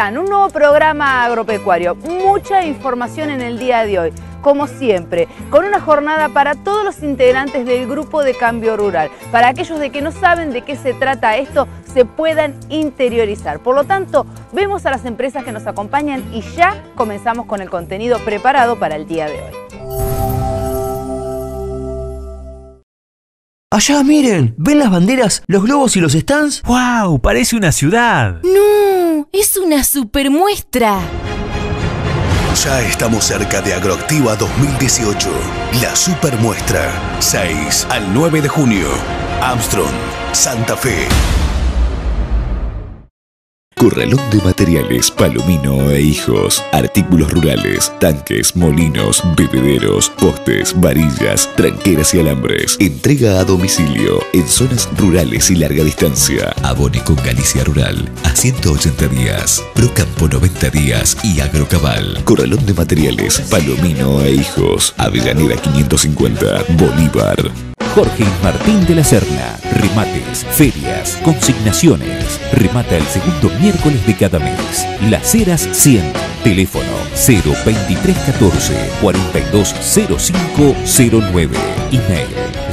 están? Un nuevo programa agropecuario. Mucha información en el día de hoy, como siempre, con una jornada para todos los integrantes del Grupo de Cambio Rural. Para aquellos de que no saben de qué se trata esto, se puedan interiorizar. Por lo tanto, vemos a las empresas que nos acompañan y ya comenzamos con el contenido preparado para el día de hoy. Allá, miren, ¿ven las banderas, los globos y los stands? ¡Wow! Parece una ciudad. ¡No! ¡Es una supermuestra! Ya estamos cerca de Agroactiva 2018, la supermuestra, 6 al 9 de junio, Armstrong, Santa Fe. Corralón de materiales Palomino e Hijos. Artículos rurales, tanques, molinos, bebederos, postes, varillas, tranqueras y alambres. Entrega a domicilio en zonas rurales y larga distancia. Abone con Galicia Rural a 180 días. Procampo 90 días y Agrocabal. Corralón de materiales Palomino e Hijos. Avellaneda 550, Bolívar. Jorge y Martín de la Serna. Remates, ferias, consignaciones. Remata el segundo miércoles de cada mes. Las Heras 100. Teléfono 02314 420509. Email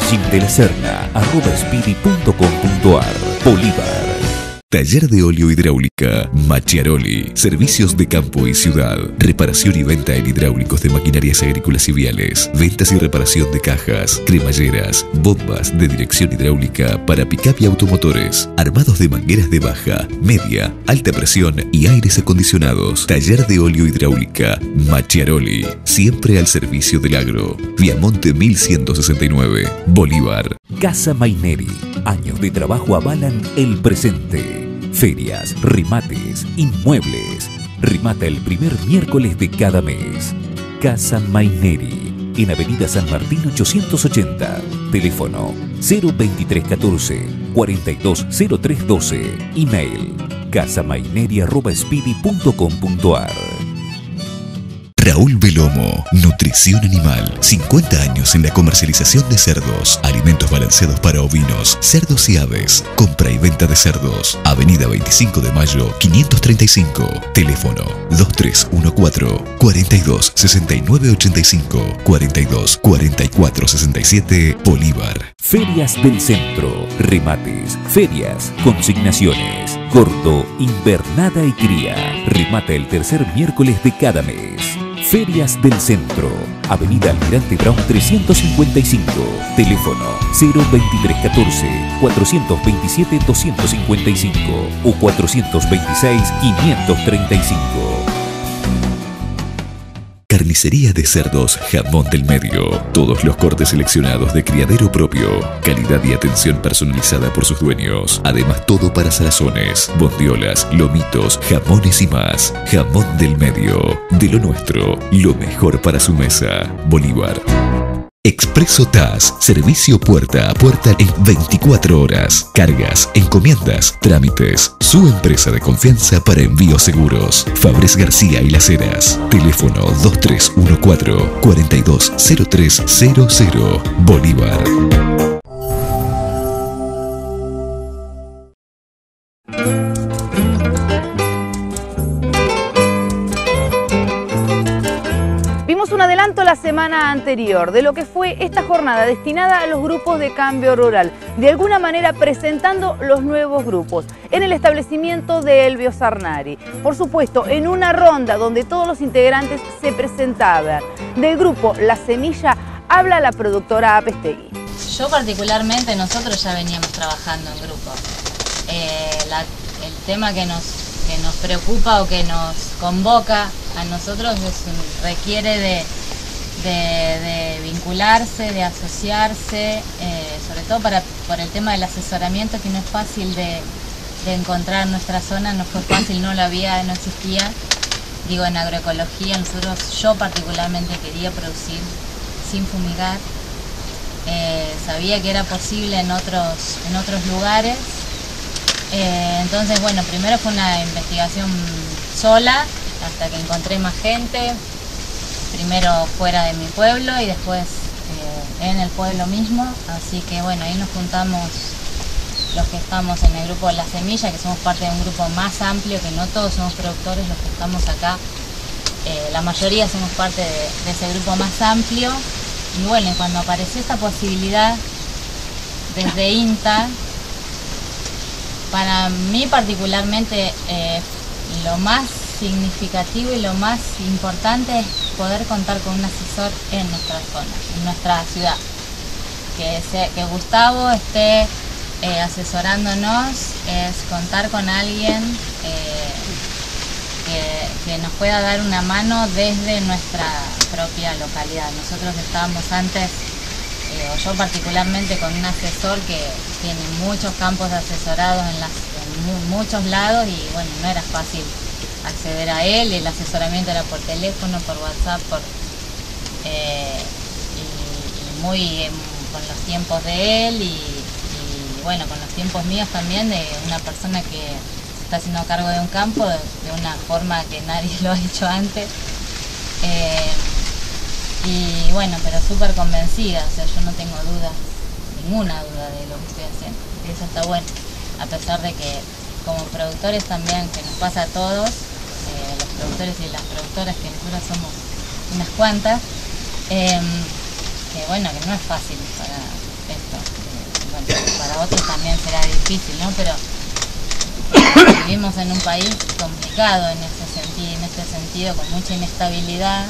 jimdelaserna@speedy.com.ar. Bolívar. Taller de óleo hidráulica Macchiaroli. Servicios de campo y ciudad. Reparación y venta en hidráulicos de maquinarias agrícolas y viales. Ventas y reparación de cajas, cremalleras, bombas de dirección hidráulica para pick-up y automotores. Armados de mangueras de baja, media, alta presión y aires acondicionados. Taller de óleo hidráulica Macchiaroli. Siempre al servicio del agro. Viamonte 1169, Bolívar. Casa Maineri. Años de trabajo avalan el presente. Ferias, remates, inmuebles. Remata el primer miércoles de cada mes. Casa Maineri. En Avenida San Martín 880. Teléfono 02314 420312. Email casamaineri@speedy.com.ar. Raúl Belomo, Nutrición Animal, 50 años en la comercialización de cerdos, alimentos balanceados para ovinos, cerdos y aves, compra y venta de cerdos, Avenida 25 de Mayo, 535, teléfono 2314 42 69 85 42 44 67, Bolívar. Ferias del Centro, remates, ferias, consignaciones, corto, invernada y cría. Remata el tercer miércoles de cada mes. Ferias del Centro, Avenida Almirante Brown 355, teléfono 02314 427 255 o 426 535. Carnicería de cerdos Jamón del Medio. Todos los cortes seleccionados de criadero propio. Calidad y atención personalizada por sus dueños. Además, todo para salazones, bondiolas, lomitos, jamones y más. Jamón del Medio. De lo nuestro, lo mejor para su mesa. Bolívar. Expreso TAS, servicio puerta a puerta en 24 horas. Cargas, encomiendas, trámites. Su empresa de confianza para envíos seguros. Fabres García y Las Heras. Teléfono 2314 420300. Bolívar. Vimos un adelanto la semana anterior de lo que fue esta jornada destinada a los grupos de cambio rural, de alguna manera presentando los nuevos grupos en el establecimiento de Elbio Sarnari. Por supuesto, en una ronda donde todos los integrantes se presentaban. Del grupo La Semilla habla la productora Apestegui. Yo particularmente, nosotros ya veníamos trabajando en grupo. El tema que nos preocupa o que nos convoca a nosotros requiere de vincularse, de asociarse, sobre todo por el tema del asesoramiento, que no es fácil de encontrar en nuestra zona, no fue fácil, no existía. Digo, en agroecología yo particularmente quería producir sin fumigar, sabía que era posible en otros lugares. Entonces, bueno, primero fue una investigación sola, hasta que encontré más gente, primero fuera de mi pueblo y después en el pueblo mismo, así que bueno, ahí nos juntamos los que estamos en el grupo La Semilla, que somos parte de un grupo más amplio, que no todos somos productores los que estamos acá, la mayoría somos parte de ese grupo más amplio. Y bueno, cuando apareció esta posibilidad desde INTA, para mí particularmente lo más significativo y lo más importante es poder contar con un asesor en nuestra zona, en nuestra ciudad. Que Gustavo esté asesorándonos, es contar con alguien que nos pueda dar una mano desde nuestra propia localidad. Nosotros estábamos antes, o yo particularmente, con un asesor que tiene muchos campos asesorados en muchos lados, y bueno, no era fácil acceder a él. El asesoramiento era por teléfono, por WhatsApp, y muy con los tiempos de él y bueno, con los tiempos míos también, de una persona que está haciendo cargo de un campo de una forma que nadie lo ha hecho antes. Y bueno, pero súper convencida, o sea, yo no tengo duda, ninguna duda de lo que estoy haciendo, y eso está bueno, a pesar de que como productores también, que nos pasa a todos, los productores y las productoras, que nosotros somos unas cuantas, que bueno, que no es fácil para esto, bueno, para otros también será difícil, ¿no? Pero vivimos en un país complicado en este sentido, con mucha inestabilidad,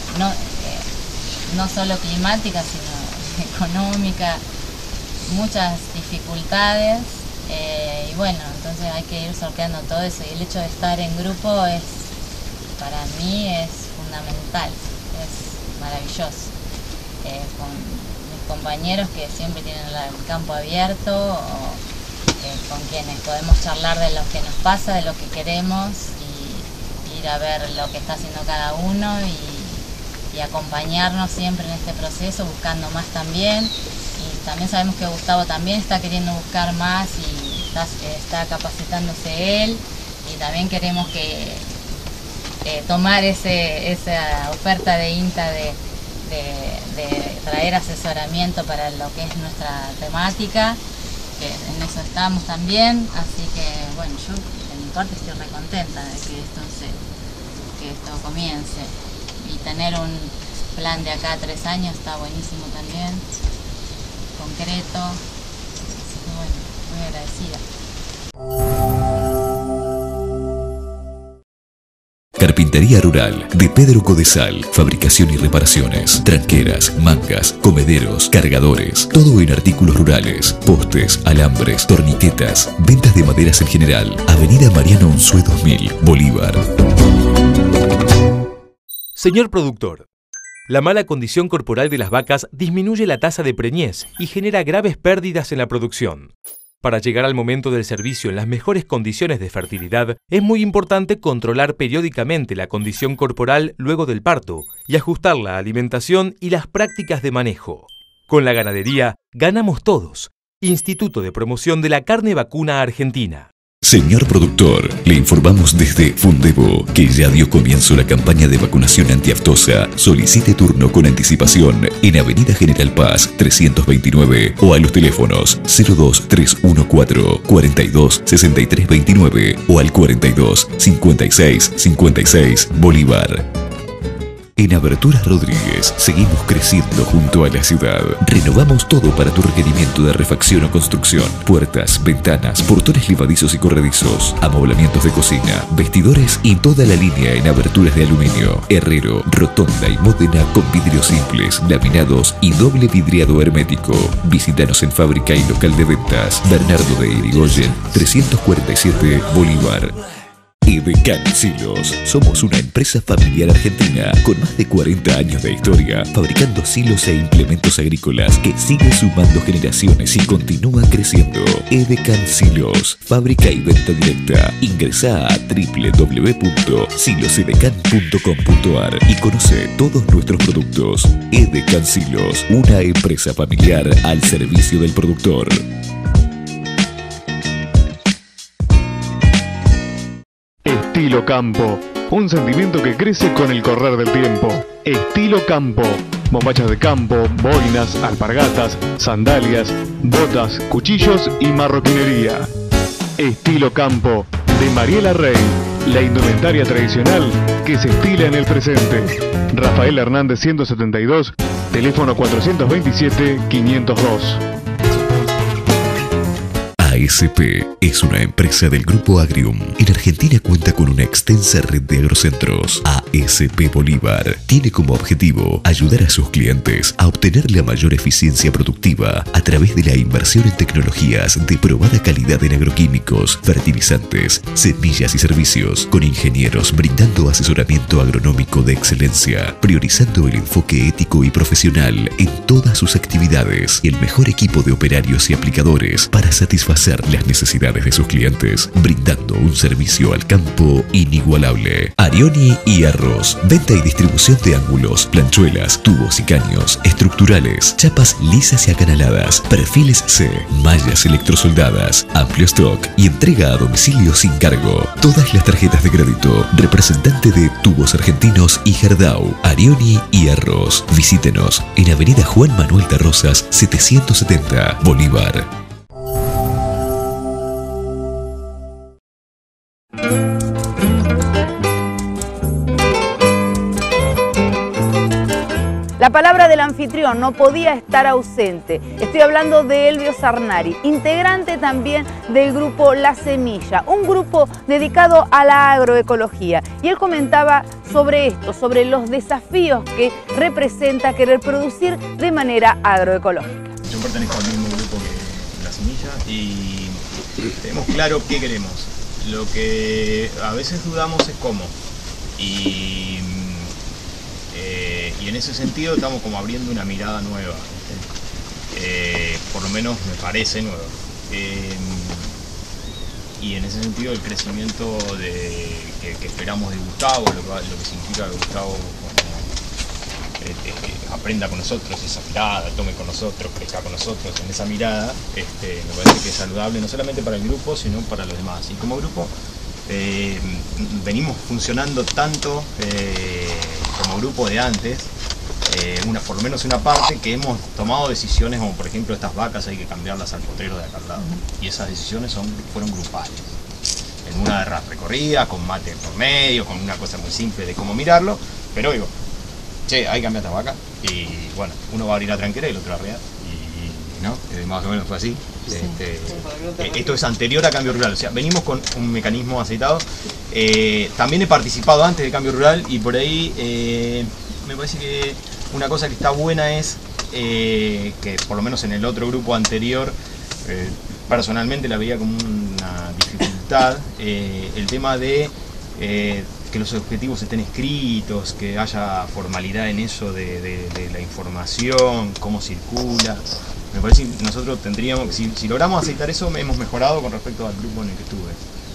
no solo climática, sino económica, muchas dificultades, y bueno, entonces hay que ir sorteando todo eso, y el hecho de estar en grupo para mí es fundamental, es maravilloso, con mis compañeros que siempre tienen el campo abierto, o con quienes podemos charlar de lo que nos pasa, de lo que queremos, y ir a ver lo que está haciendo cada uno, y acompañarnos siempre en este proceso, buscando más también. Y también sabemos que Gustavo también está queriendo buscar más, y está capacitándose él, y también queremos tomar esa oferta de INTA de traer asesoramiento para lo que es nuestra temática, que en eso estamos también, así que bueno, yo de mi parte estoy re contenta de que esto comience, y tener un plan de acá a 3 años está buenísimo también, concreto, así que bueno, muy agradecida. Carpintería Rural de Pedro Codesal. Fabricación y reparaciones. Tranqueras, mangas, comederos, cargadores. Todo en artículos rurales. Postes, alambres, torniquetas. Ventas de maderas en general. Avenida Mariano Unzué 2000, Bolívar. Señor productor, la mala condición corporal de las vacas disminuye la tasa de preñez y genera graves pérdidas en la producción. Para llegar al momento del servicio en las mejores condiciones de fertilidad, es muy importante controlar periódicamente la condición corporal luego del parto y ajustar la alimentación y las prácticas de manejo. Con la ganadería, ganamos todos. Instituto de Promoción de la Carne Vacuna Argentina. Señor productor, le informamos desde Fundevo que ya dio comienzo la campaña de vacunación antiaftosa. Solicite turno con anticipación en Avenida General Paz 329 o a los teléfonos 02314 42 63 29 o al 42 56 56 Bolívar. En Aberturas Rodríguez seguimos creciendo junto a la ciudad. Renovamos todo para tu requerimiento de refacción o construcción. Puertas, ventanas, portones levadizos y corredizos, amoblamientos de cocina, vestidores y toda la línea en aberturas de aluminio, herrero, rotonda y módena con vidrios simples, laminados y doble vidriado hermético. Visítanos en fábrica y local de ventas Bernardo de Irigoyen 347 Bolívar. Edecan Silos. Somos una empresa familiar argentina con más de 40 años de historia, fabricando silos e implementos agrícolas que sigue sumando generaciones y continúa creciendo. Edecan Silos, fábrica y venta directa. Ingresá a www.silosedecan.com.ar y conoce todos nuestros productos. Edecan Silos, una empresa familiar al servicio del productor. Estilo Campo, un sentimiento que crece con el correr del tiempo. Estilo Campo. bombachas de campo, boinas, alpargatas, sandalias, botas, cuchillos y marroquinería. Estilo Campo, de Mariela Rey, la indumentaria tradicional que se estila en el presente. Rafael Hernández 172, teléfono 427-502. ASP es una empresa del Grupo Agrium. En Argentina cuenta con una extensa red de agrocentros. ASP Bolívar tiene como objetivo ayudar a sus clientes a obtener la mayor eficiencia productiva a través de la inversión en tecnologías de probada calidad en agroquímicos, fertilizantes, semillas y servicios, con ingenieros brindando asesoramiento agronómico de excelencia, priorizando el enfoque ético y profesional en todas sus actividades y el mejor equipo de operarios y aplicadores para satisfacer las necesidades de sus clientes, brindando un servicio al campo inigualable. Arioni Hierros, venta y distribución de ángulos, planchuelas, tubos y caños, estructurales, chapas lisas y acanaladas, perfiles C, mallas electrosoldadas, amplio stock y entrega a domicilio sin cargo. Todas las tarjetas de crédito. Representante de Tubos Argentinos y Gerdau. Arioni Hierros. Visítenos en Avenida Juan Manuel Tarrosas 770, Bolívar. La palabra del anfitrión no podía estar ausente. Estoy hablando de Elvio Zarnari, integrante también del grupo La Semilla, un grupo dedicado a la agroecología. Y él comentaba sobre esto, sobre los desafíos que representa querer producir de manera agroecológica. Yo pertenezco al mismo grupo que La Semilla y tenemos claro qué queremos. Lo que a veces dudamos es cómo. Y en ese sentido estamos como abriendo una mirada nueva, por lo menos me parece nueva. Y en ese sentido el crecimiento que esperamos de Gustavo, lo que significa que Gustavo aprenda con nosotros esa mirada, tome con nosotros, crezca con nosotros en esa mirada, me parece que es saludable no solamente para el grupo, sino para los demás. Y como grupo venimos funcionando tanto como grupo de antes, por lo menos una parte, que hemos tomado decisiones como por ejemplo estas vacas hay que cambiarlas al potrero de acá al lado. Y esas decisiones fueron grupales. En una recorrida, con mate por medio, con una cosa muy simple de cómo mirarlo, pero digo, che, hay que cambiar estas vacas, y bueno, uno va a abrir la tranquera y el otro arriba, y ¿no? Más o menos fue así. Sí. Esto es anterior a Cambio Rural, o sea, venimos con un mecanismo aceitado. También he participado antes de Cambio Rural y por ahí me parece que una cosa que está buena es que por lo menos en el otro grupo anterior personalmente la veía como una dificultad, el tema de que los objetivos estén escritos, que haya formalidad en eso de la información, cómo circula. Me parece que nosotros tendríamos, si logramos aceitar eso, hemos mejorado con respecto al grupo en el que estuve.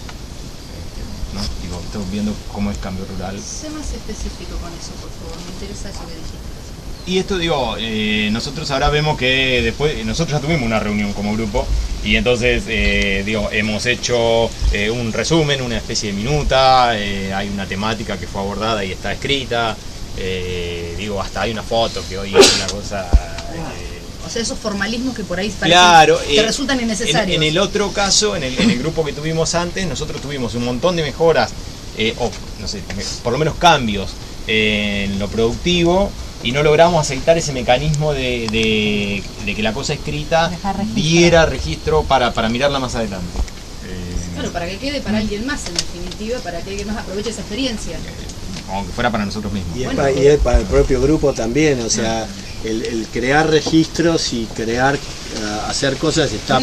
¿No? Digo, estamos viendo cómo es Cambio Rural. Sé más específico con eso, por favor, me interesa eso que dijiste. Y esto, digo, nosotros ahora vemos que después, nosotros ya tuvimos una reunión como grupo y entonces, digo, hemos hecho un resumen, una especie de minuta, hay una temática que fue abordada y está escrita, digo, hasta hay una foto que hoy es una cosa... O sea, esos formalismos que por ahí parecen, claro, que resultan innecesarios. En el otro caso, en el grupo que tuvimos antes, nosotros tuvimos un montón de mejoras, o no sé, por lo menos cambios en lo productivo, y no logramos aceitar ese mecanismo de que la cosa escrita diera registro para mirarla más adelante. Claro, para que quede para alguien más, en definitiva, para que alguien más aproveche esa experiencia. Aunque fuera para nosotros mismos. Y es para el propio grupo también, o sea, el crear registros y hacer cosas está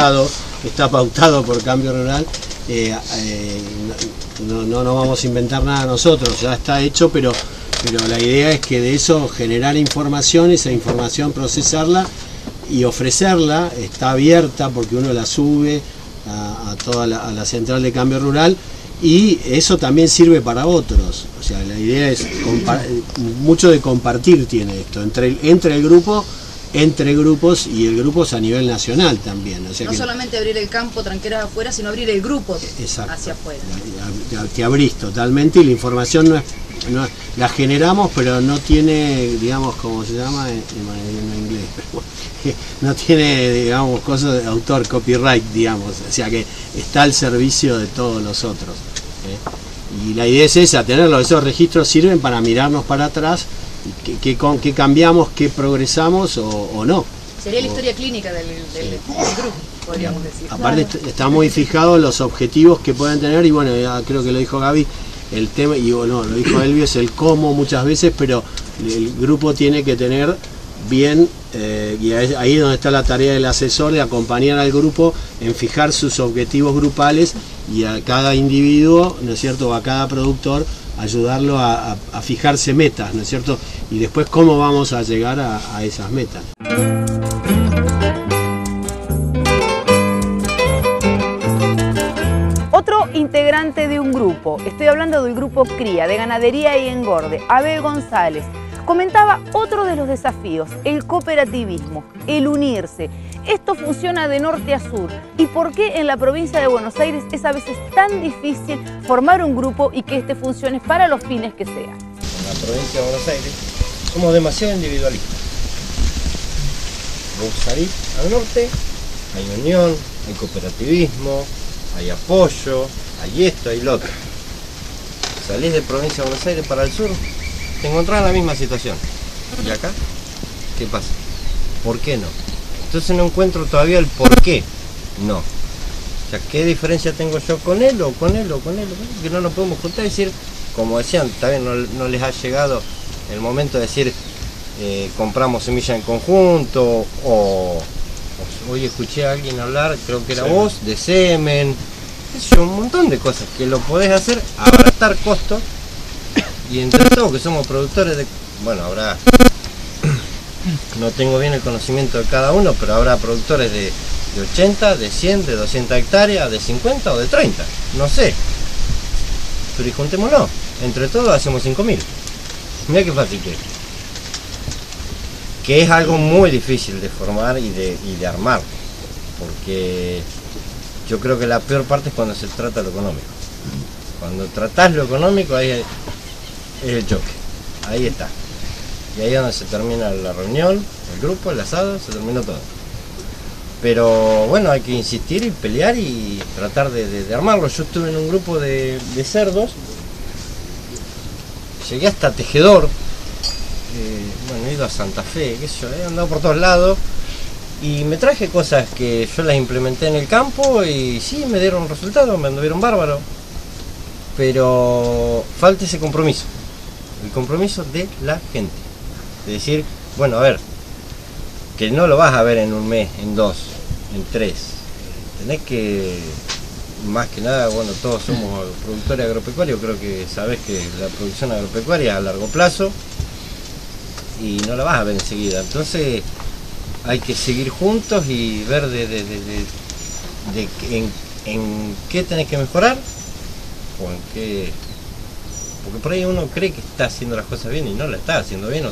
pautado por Cambio Rural. No vamos a inventar nada nosotros, ya está hecho, pero la idea es que de eso generar información, esa información procesarla y ofrecerla, está abierta porque uno la sube a toda la central de Cambio Rural, y eso también sirve para otros. O sea, la idea es mucho de compartir tiene esto entre el grupo entre grupos, y el grupo es a nivel nacional también. O sea no que, solamente abrir el campo Tranqueras afuera, sino abrir el grupo hacia afuera. te abrís totalmente, y la información no es, la generamos, pero no tiene, digamos, ¿cómo se llama? En inglés, pero no tiene, digamos, cosas de autor, copyright, digamos, o sea que está al servicio de todos los otros. Y la idea es esa, tenerlos, esos registros sirven para mirarnos para atrás, qué cambiamos, qué progresamos o no. Sería la historia clínica del grupo, podríamos decir. Aparte está muy fijado en los objetivos que pueden tener, y bueno, ya creo que lo dijo Gaby, el tema, y bueno, lo dijo Elvio, es el cómo muchas veces, pero el grupo tiene que tener bien, y ahí es donde está la tarea del asesor, de acompañar al grupo en fijar sus objetivos grupales, y a cada individuo, ¿no es cierto?, o a cada productor, ayudarlo a fijarse metas, ¿no es cierto?, y después cómo vamos a llegar a esas metas. Otro integrante de un grupo, estoy hablando del grupo Cría, de Ganadería y Engorde, Abel González, comentaba otro de los desafíos, el cooperativismo, el unirse. Esto funciona de norte a sur. ¿Y por qué en la provincia de Buenos Aires es a veces tan difícil formar un grupo y que este funcione para los fines que sean? En la provincia de Buenos Aires somos demasiado individualistas. Vos salís al norte, hay unión, hay cooperativismo, hay apoyo, hay esto, hay lo otro. Salís de provincia de Buenos Aires para el sur, te encontrás en la misma situación. ¿Y acá? ¿Qué pasa? ¿Por qué no? Entonces no encuentro todavía el por qué no. O sea, ¿qué diferencia tengo yo con él o con él o con él? Que no nos podemos juntar y decir, como decían, también no les ha llegado el momento de decir compramos semilla en conjunto, o hoy escuché a alguien hablar, creo que era vos, de semen, un montón de cosas que lo podés hacer, abaratar costos, y entre todos que somos productores de, bueno, habrá, no tengo bien el conocimiento de cada uno, pero habrá productores de 80, de 100, de 200 hectáreas, de 50 o de 30, no sé, pero y juntémonos, entre todos hacemos 5.000, mira qué fácil que es algo muy difícil de formar y de armar, porque yo creo que la peor parte es cuando se trata lo económico. Cuando tratás lo económico, ahí es el choque, ahí está. Y ahí es donde se termina la reunión, el grupo, el asado, se terminó todo. Pero bueno, hay que insistir y pelear y tratar de armarlo. Yo estuve en un grupo de cerdos, llegué hasta tejedor. Bueno, he ido a Santa Fe, qué sé yo, he andado por todos lados y me traje cosas que yo las implementé en el campo y sí, me dieron resultados, me anduvieron bárbaros, pero falta ese compromiso, el compromiso de la gente, de decir, bueno, a ver, que no lo vas a ver en un mes, en 2, en 3, tenés que, más que nada, bueno, todos somos productores agropecuarios, creo que sabés que la producción agropecuaria es a largo plazo, y no la vas a ver enseguida, entonces hay que seguir juntos y ver en qué tenés que mejorar o en qué, porque por ahí uno cree que está haciendo las cosas bien y no la está haciendo bien,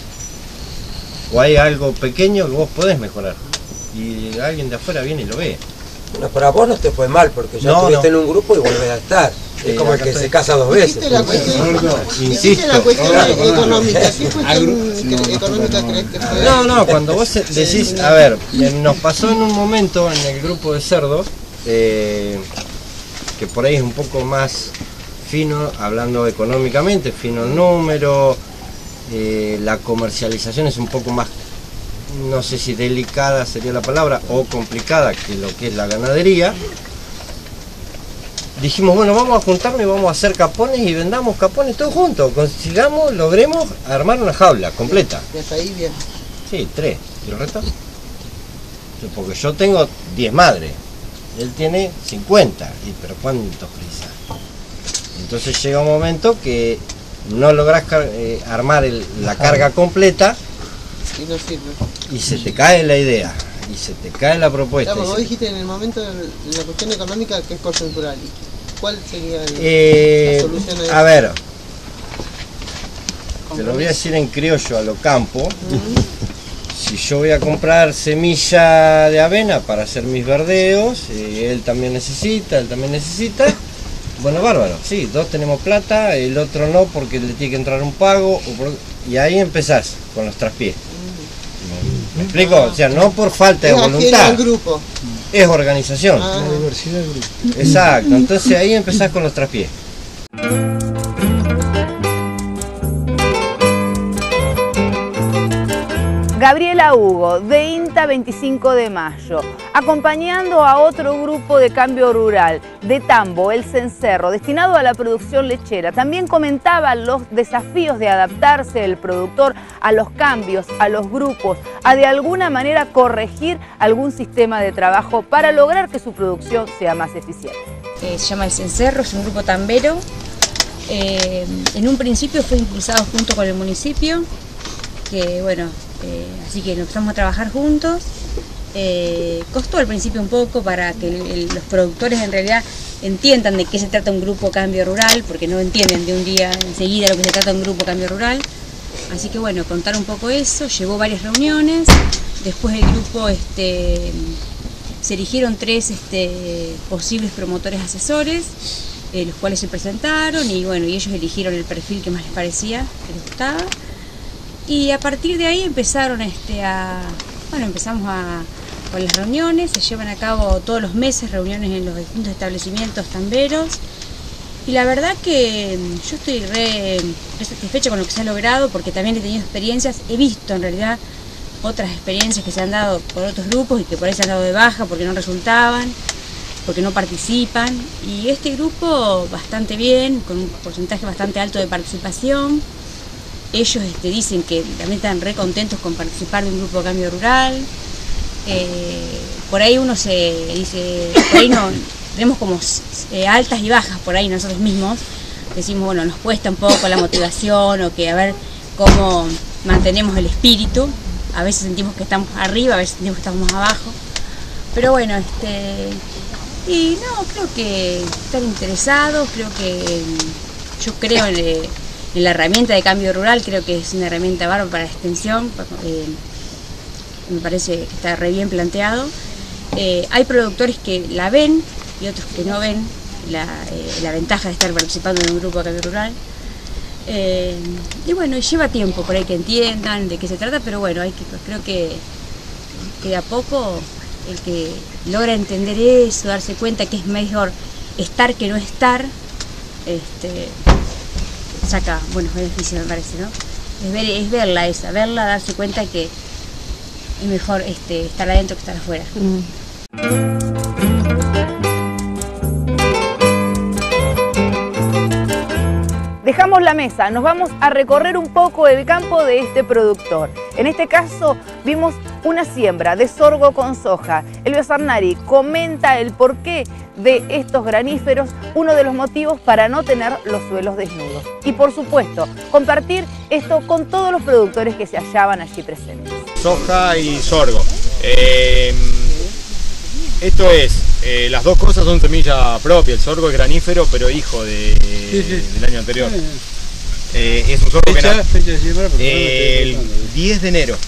o hay algo pequeño que vos podés mejorar y alguien de afuera viene y lo ve. Bueno, para vos no te fue mal porque ya estuviste en un grupo y volvés a estar. Es como el que se casa 2 veces. Insisto. La cuestión económica, ¿qué cuestión económica crees que fue? No, cuando vos decís, a ver, nos pasó en un momento en el grupo de cerdos, que por ahí es un poco más fino, hablando económicamente, fino el número, la comercialización es un poco más, no sé si delicada sería la palabra, o complicada que lo que es la ganadería. Dijimos, bueno, vamos a juntarnos y vamos a hacer capones y vendamos capones todos juntos, consigamos, logremos armar una jaula completa. ¿De ahí bien? Sí, 3, ¿y el resto? Porque yo tengo 10 madres, él tiene 50, pero ¿cuántos prisa? Entonces llega un momento que no lográs armar la carga completa y no sirve. Y se te cae la idea, y se te cae la propuesta. Claro, vos dijiste en el momento de la cuestión económica que es coyuntural. ¿Cuál sería la solución a eso? A ver, te lo voy a decir en criollo a lo campo. si yo voy a comprar semilla de avena para hacer mis verdeos, él también necesita, bueno, bárbaro, sí, dos tenemos plata, el otro no porque le tiene que entrar un pago, y ahí empezás con los traspiés. ¿Me explico? O sea, no por falta de voluntad, grupo. Es organización. La diversidad del grupo. Exacto, entonces ahí empezás con los traspiés. Gabriela Hugo, de INTA 25 de Mayo, acompañando a otro grupo de cambio rural, de Tambo, el Cencerro, destinado a la producción lechera. También comentaba los desafíos de adaptarse el productor a los cambios, a los grupos, a de alguna manera corregir algún sistema de trabajo para lograr que su producción sea más eficiente. Se llama El Cencerro, es un grupo tambero. En un principio fue impulsado junto con el municipio, que bueno, así que nos empezamos a trabajar juntos. Costó al principio un poco para que los productores en realidad entiendan de qué se trata un grupo cambio rural, porque no entienden de un día enseguida lo que se trata un grupo cambio rural. Así que bueno, contar un poco eso, llevó varias reuniones. Después el grupo se eligieron 3 posibles promotores asesores, los cuales se presentaron y bueno, y ellos eligieron el perfil que más les parecía, que les gustaba. Y a partir de ahí empezaron empezamos con las reuniones. Se llevan a cabo todos los meses reuniones en los distintos establecimientos tamberos. Y la verdad que yo estoy re satisfecha con lo que se ha logrado, porque también he tenido experiencias, he visto en realidad otras experiencias que se han dado por otros grupos y que por ahí se han dado de baja porque no resultaban, porque no participan. Y este grupo bastante bien, con un porcentaje bastante alto de participación. Ellos dicen que también están re contentos con participar de un grupo de cambio rural. Por ahí uno se dice, por ahí no, tenemos como altas y bajas por ahí nosotros mismos. Decimos, bueno, nos cuesta un poco la motivación o que a ver cómo mantenemos el espíritu. A veces sentimos que estamos arriba, a veces sentimos que estamos abajo. Pero bueno, y no, creo que están interesados, yo creo en la herramienta de cambio rural, creo que es una herramienta bárbara para la extensión, me parece que está re bien planteado. Hay productores que la ven y otros que no ven la ventaja de estar participando en un grupo de cambio rural. Y bueno, lleva tiempo por ahí que entiendan de qué se trata, pero bueno, creo que de a poco el que logra entender eso, darse cuenta que es mejor estar que no estar, saca buenos beneficios, me parece, ¿no? Es verla, darse cuenta que es mejor estar adentro que estar afuera. Dejamos la mesa, nos vamos a recorrer un poco el campo de este productor. En este caso vimos una siembra de sorgo con soja. Elvio Sarnari comenta el porqué de estos graníferos, uno de los motivos para no tener los suelos desnudos. Y por supuesto, compartir esto con todos los productores que se hallaban allí presentes. Soja y sorgo. Esto es, las dos cosas son semilla propia. El sorgo es granífero, pero hijo del año anterior. Es un sorgo que el 10 de enero.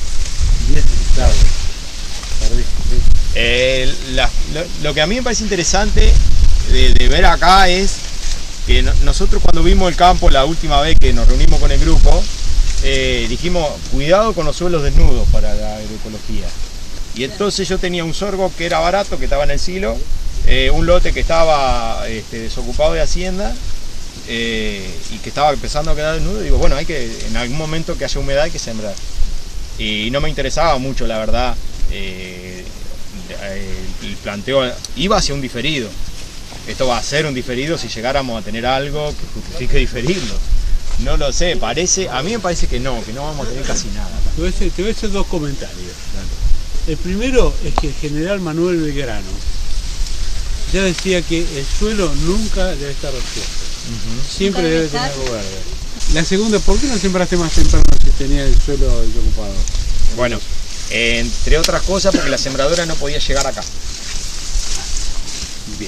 Lo que a mí me parece interesante de ver acá es que nosotros cuando vimos el campo la última vez que nos reunimos con el grupo, dijimos cuidado con los suelos desnudos para la agroecología. Y entonces yo tenía un sorgo que era barato, que estaba en el silo, un lote que estaba desocupado de hacienda y que estaba empezando a quedar desnudo. Y digo, bueno, hay que en algún momento que haya humedad hay que sembrar. Y no me interesaba mucho, la verdad, el planteo iba hacia un diferido. Esto va a ser un diferido si llegáramos a tener algo que justifique diferirlo. No lo sé, a mí me parece que no vamos a tener casi nada. Te voy a hacer dos comentarios. El primero es que el general Manuel Belgrano ya decía que el suelo nunca debe estar ocioso, siempre debe tener algo verde. La segunda, ¿por qué no sembraste más temprano si tenía el suelo desocupado? Bueno, entre otras cosas porque la sembradora no podía llegar acá. Bien.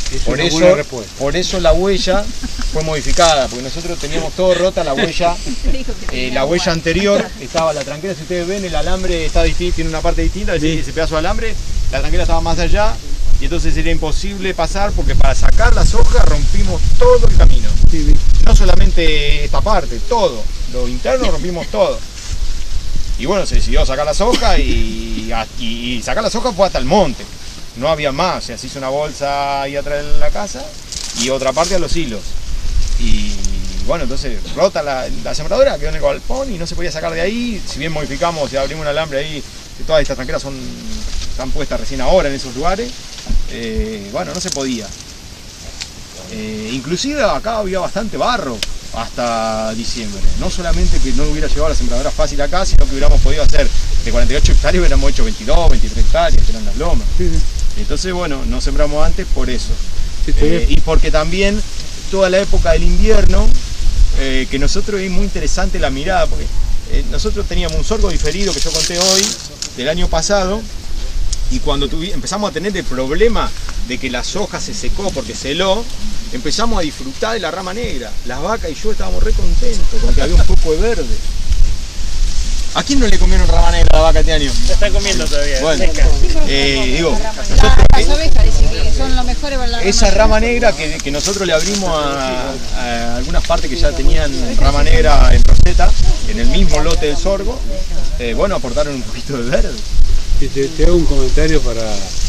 Por eso la huella fue modificada, porque nosotros teníamos todo rota la huella anterior, estaba la tranquera, si ustedes ven el alambre está distinto, tiene una parte distinta, ese pedazo de alambre, la tranquera estaba más allá y entonces era imposible pasar porque para sacar las hojas rompimos todo el camino. No solamente esta parte, todo, lo interno rompimos todo. Y bueno, se decidió sacar las hojas y sacar las hojas fue hasta el monte. No había más, o sea, se hizo una bolsa ahí atrás de la casa y otra parte a los hilos. Y bueno, entonces rota la sembradora, quedó en el galpón y no se podía sacar de ahí. Si bien modificamos y abrimos un alambre ahí, que todas estas tranqueras están puestas recién ahora en esos lugares, bueno, no se podía. Inclusive acá había bastante barro hasta diciembre. No solamente que no hubiera llegado la sembradora fácil acá, sino que hubiéramos podido hacer de 48 hectáreas, hubiéramos hecho 22, 23 hectáreas, que eran las lomas. Entonces, bueno, no sembramos antes por eso. Y porque también toda la época del invierno, que nosotros es muy interesante la mirada, porque nosotros teníamos un sorgo diferido que yo conté hoy, del año pasado, y cuando empezamos a tener el problema de que las hojas se secó porque se heló, empezamos a disfrutar de la rama negra. Las vacas y yo estábamos re contentos porque había un poco de verde. ¿A quién no le comieron rama negra a la vaca este año? Se está comiendo todavía. Bueno, digo, Las ovejas dicen que son los mejores para la esa rama negra que nosotros le abrimos a algunas partes que ya tenían rama negra en roseta, en el mismo lote del sorgo, bueno, aportaron un poquito de verde. Te hago un comentario para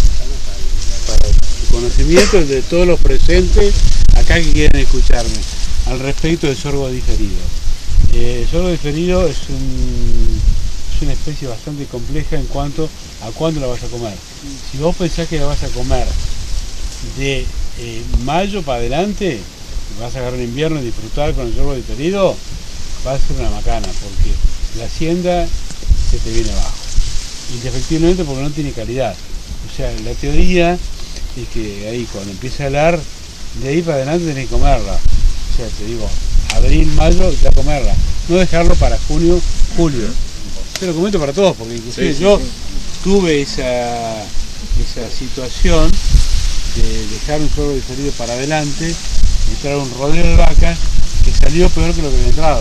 tu conocimiento de todos los presentes acá que quieren escucharme al respecto del sorgo diferido. El sorgo diferido es una especie bastante compleja en cuanto a cuándo la vas a comer. Si vos pensás que la vas a comer de mayo para adelante, vas a agarrar el invierno y disfrutar con el sorgo diferido, va a ser una macana, porque la hacienda se te viene abajo. Indefectiblemente porque no tiene calidad. O sea, la teoría es que ahí cuando empieza a helar, de ahí para adelante tenés que comerla. O sea, te digo, abril, mayo, ya comerla. No dejarlo para junio, julio. Te lo comento para todos, porque inclusive yo tuve esa situación de dejar un sorgo diferido para adelante, entrar a un rodeo de vacas que salió peor que lo que había entrado.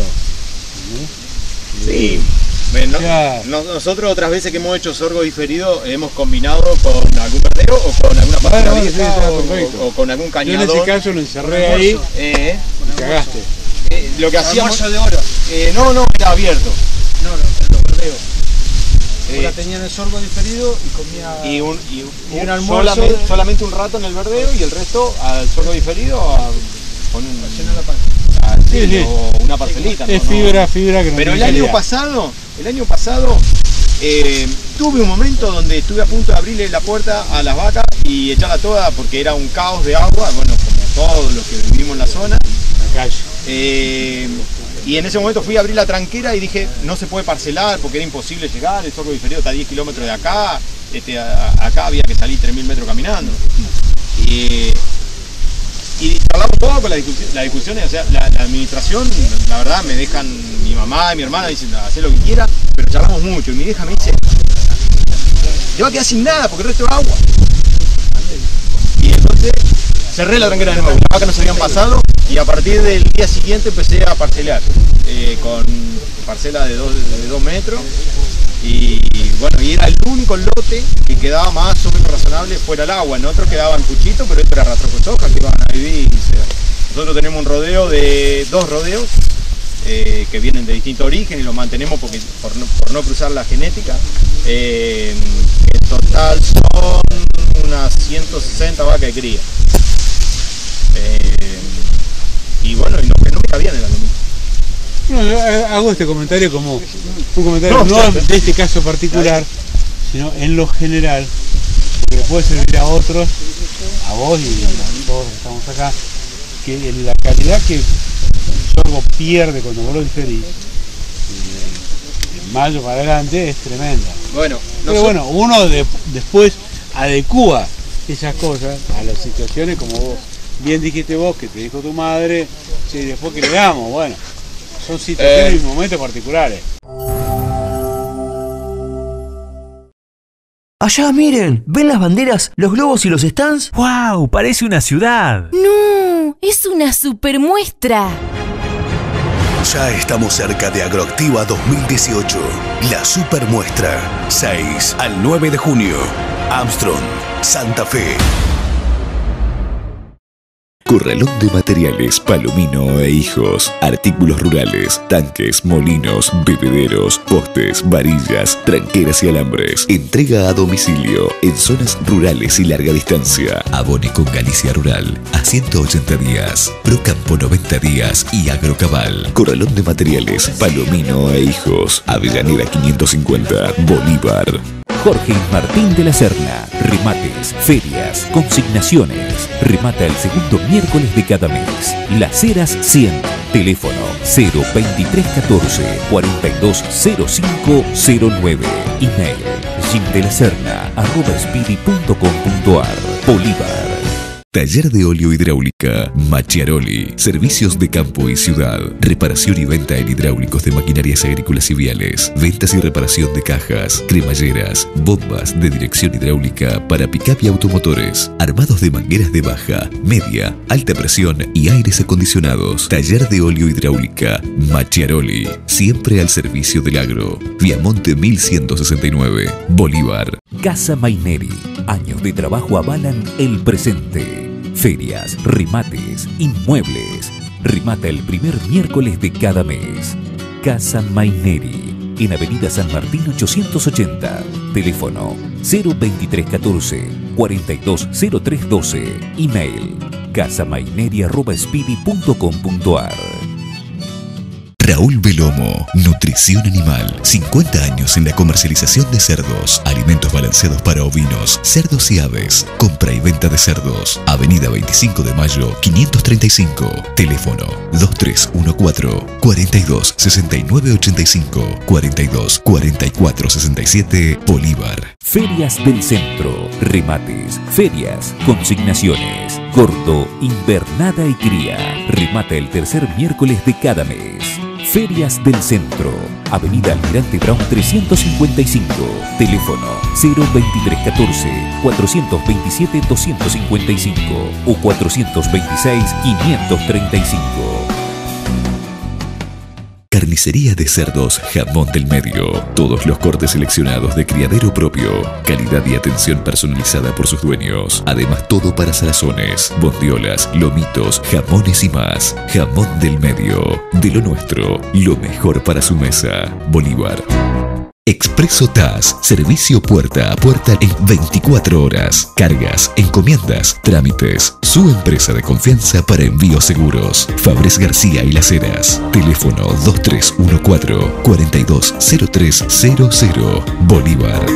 Sí. Bueno, nosotros otras veces que hemos hecho sorgo diferido hemos combinado con algún verdeo o con alguna pastura vieja o con algún cañador. Yo en ese caso lo encerré ahí y cagaste. Lo que hacíamos... ¿Almuerzo de oro? No, era abierto. No, los verdeos. Ahora tenían el sorgo diferido y comía... Y un almuerzo... Solamente un rato en el verdeo y el resto al sorgo diferido con un... la panza. O una parcelita. Es fibra que no. Pero el año pasado tuve un momento donde estuve a punto de abrirle la puerta a las vacas y echarla toda porque era un caos de agua, bueno, como todos los que vivimos en la zona. La calle. Y en ese momento fui a abrir la tranquera y dije, no se puede parcelar porque era imposible llegar, el sorgo diferido está a 10 kilómetros de acá, acá había que salir 3.000 metros caminando. Y charlamos todo con las discusiones, o sea, la administración, la verdad, me dejan, mi mamá y mi hermana dicen, haz lo que quiera, pero charlamos mucho, y mi vieja me dice, te va a quedar sin nada porque el resto es agua. Y entonces cerré la tranquera de nuevo, las vacas no se habían pasado, y a partir del día siguiente empecé a parcelar, con parcela de 2 metros, y bueno, y era el único lote que quedaba más o menos razonable fuera el agua. En otros quedaban cuchitos, pero esto era rastro con soja que iban a vivir. Nosotros tenemos un rodeo de 2 rodeos que vienen de distinto origen y los mantenemos porque, por no cruzar la genética. En total son unas 160 vacas de cría. Y bueno, y no me cabían en la lomita. No, hago este comentario como un comentario no de este caso particular, sino en lo general, que le puede servir a otros, a vos y a todos los que estamos acá, que la calidad que el sorgo pierde cuando vos lo diferís, en mayo para adelante, es tremenda. Bueno, pero bueno, uno después adecúa esas cosas a las situaciones, como vos bien dijiste vos, que te dijo tu madre, y después que le damos, bueno. Son situaciones y momentos particulares. Allá, miren, ¿ven las banderas, los globos y los stands? ¡Wow! Parece una ciudad. ¡No! ¡Es una super muestra! Ya estamos cerca de Agroactiva 2018, la super muestra, 6 al 9 de junio, Armstrong, Santa Fe. Corralón de materiales Palomino e Hijos. Artículos rurales, tanques, molinos, bebederos, postes, varillas, tranqueras y alambres. Entrega a domicilio en zonas rurales y larga distancia. Abone con Galicia Rural a 180 días. Procampo 90 días y Agrocabal. Corralón de materiales Palomino e Hijos. Avellaneda 550, Bolívar. Jorge Martín de la Serna. Remates, ferias, consignaciones. Remata el segundo miércoles de cada mes. Las Heras 100. Teléfono 02314 420509. Email jimdelaserna@speedy.com.ar. Bolívar. Taller de óleo hidráulica Macchiaroli. Servicios de campo y ciudad. Reparación y venta en hidráulicos de maquinarias agrícolas y viales. Ventas y reparación de cajas, cremalleras, bombas de dirección hidráulica para pick-up y automotores. Armados de mangueras de baja, media, alta presión y aires acondicionados. Taller de óleo hidráulica Macchiaroli. Siempre al servicio del agro. Viamonte 1169, Bolívar. Casa Maineri. Años de trabajo avalan el presente. Ferias, remates, inmuebles. Remata el primer miércoles de cada mes. Casa Maineri. En Avenida San Martín 880. Teléfono 02314 420312. Email casamaineri@speedy.com.ar. Raúl Belomo, Nutrición Animal, 50 años en la comercialización de cerdos, alimentos balanceados para ovinos, cerdos y aves, compra y venta de cerdos, Avenida 25 de Mayo, 535, teléfono 2314 42 69 85 42 44 67, Bolívar. Ferias del Centro, remates, ferias, consignaciones, gordo, invernada y cría. Remata el tercer miércoles de cada mes. Ferias del Centro, Avenida Almirante Brown 355, teléfono 02314 427 255 o 426 535. Carnicería de cerdos Jamón del Medio. Todos los cortes seleccionados de criadero propio. Calidad y atención personalizada por sus dueños. Además, todo para salazones, bondiolas, lomitos, jamones y más. Jamón del Medio. De lo nuestro, lo mejor para su mesa. Bolívar. Expreso TAS, servicio puerta a puerta en 24 horas. Cargas, encomiendas, trámites. Su empresa de confianza para envíos seguros. Fabres García y Las Heras. Teléfono 2314 420300. Bolívar.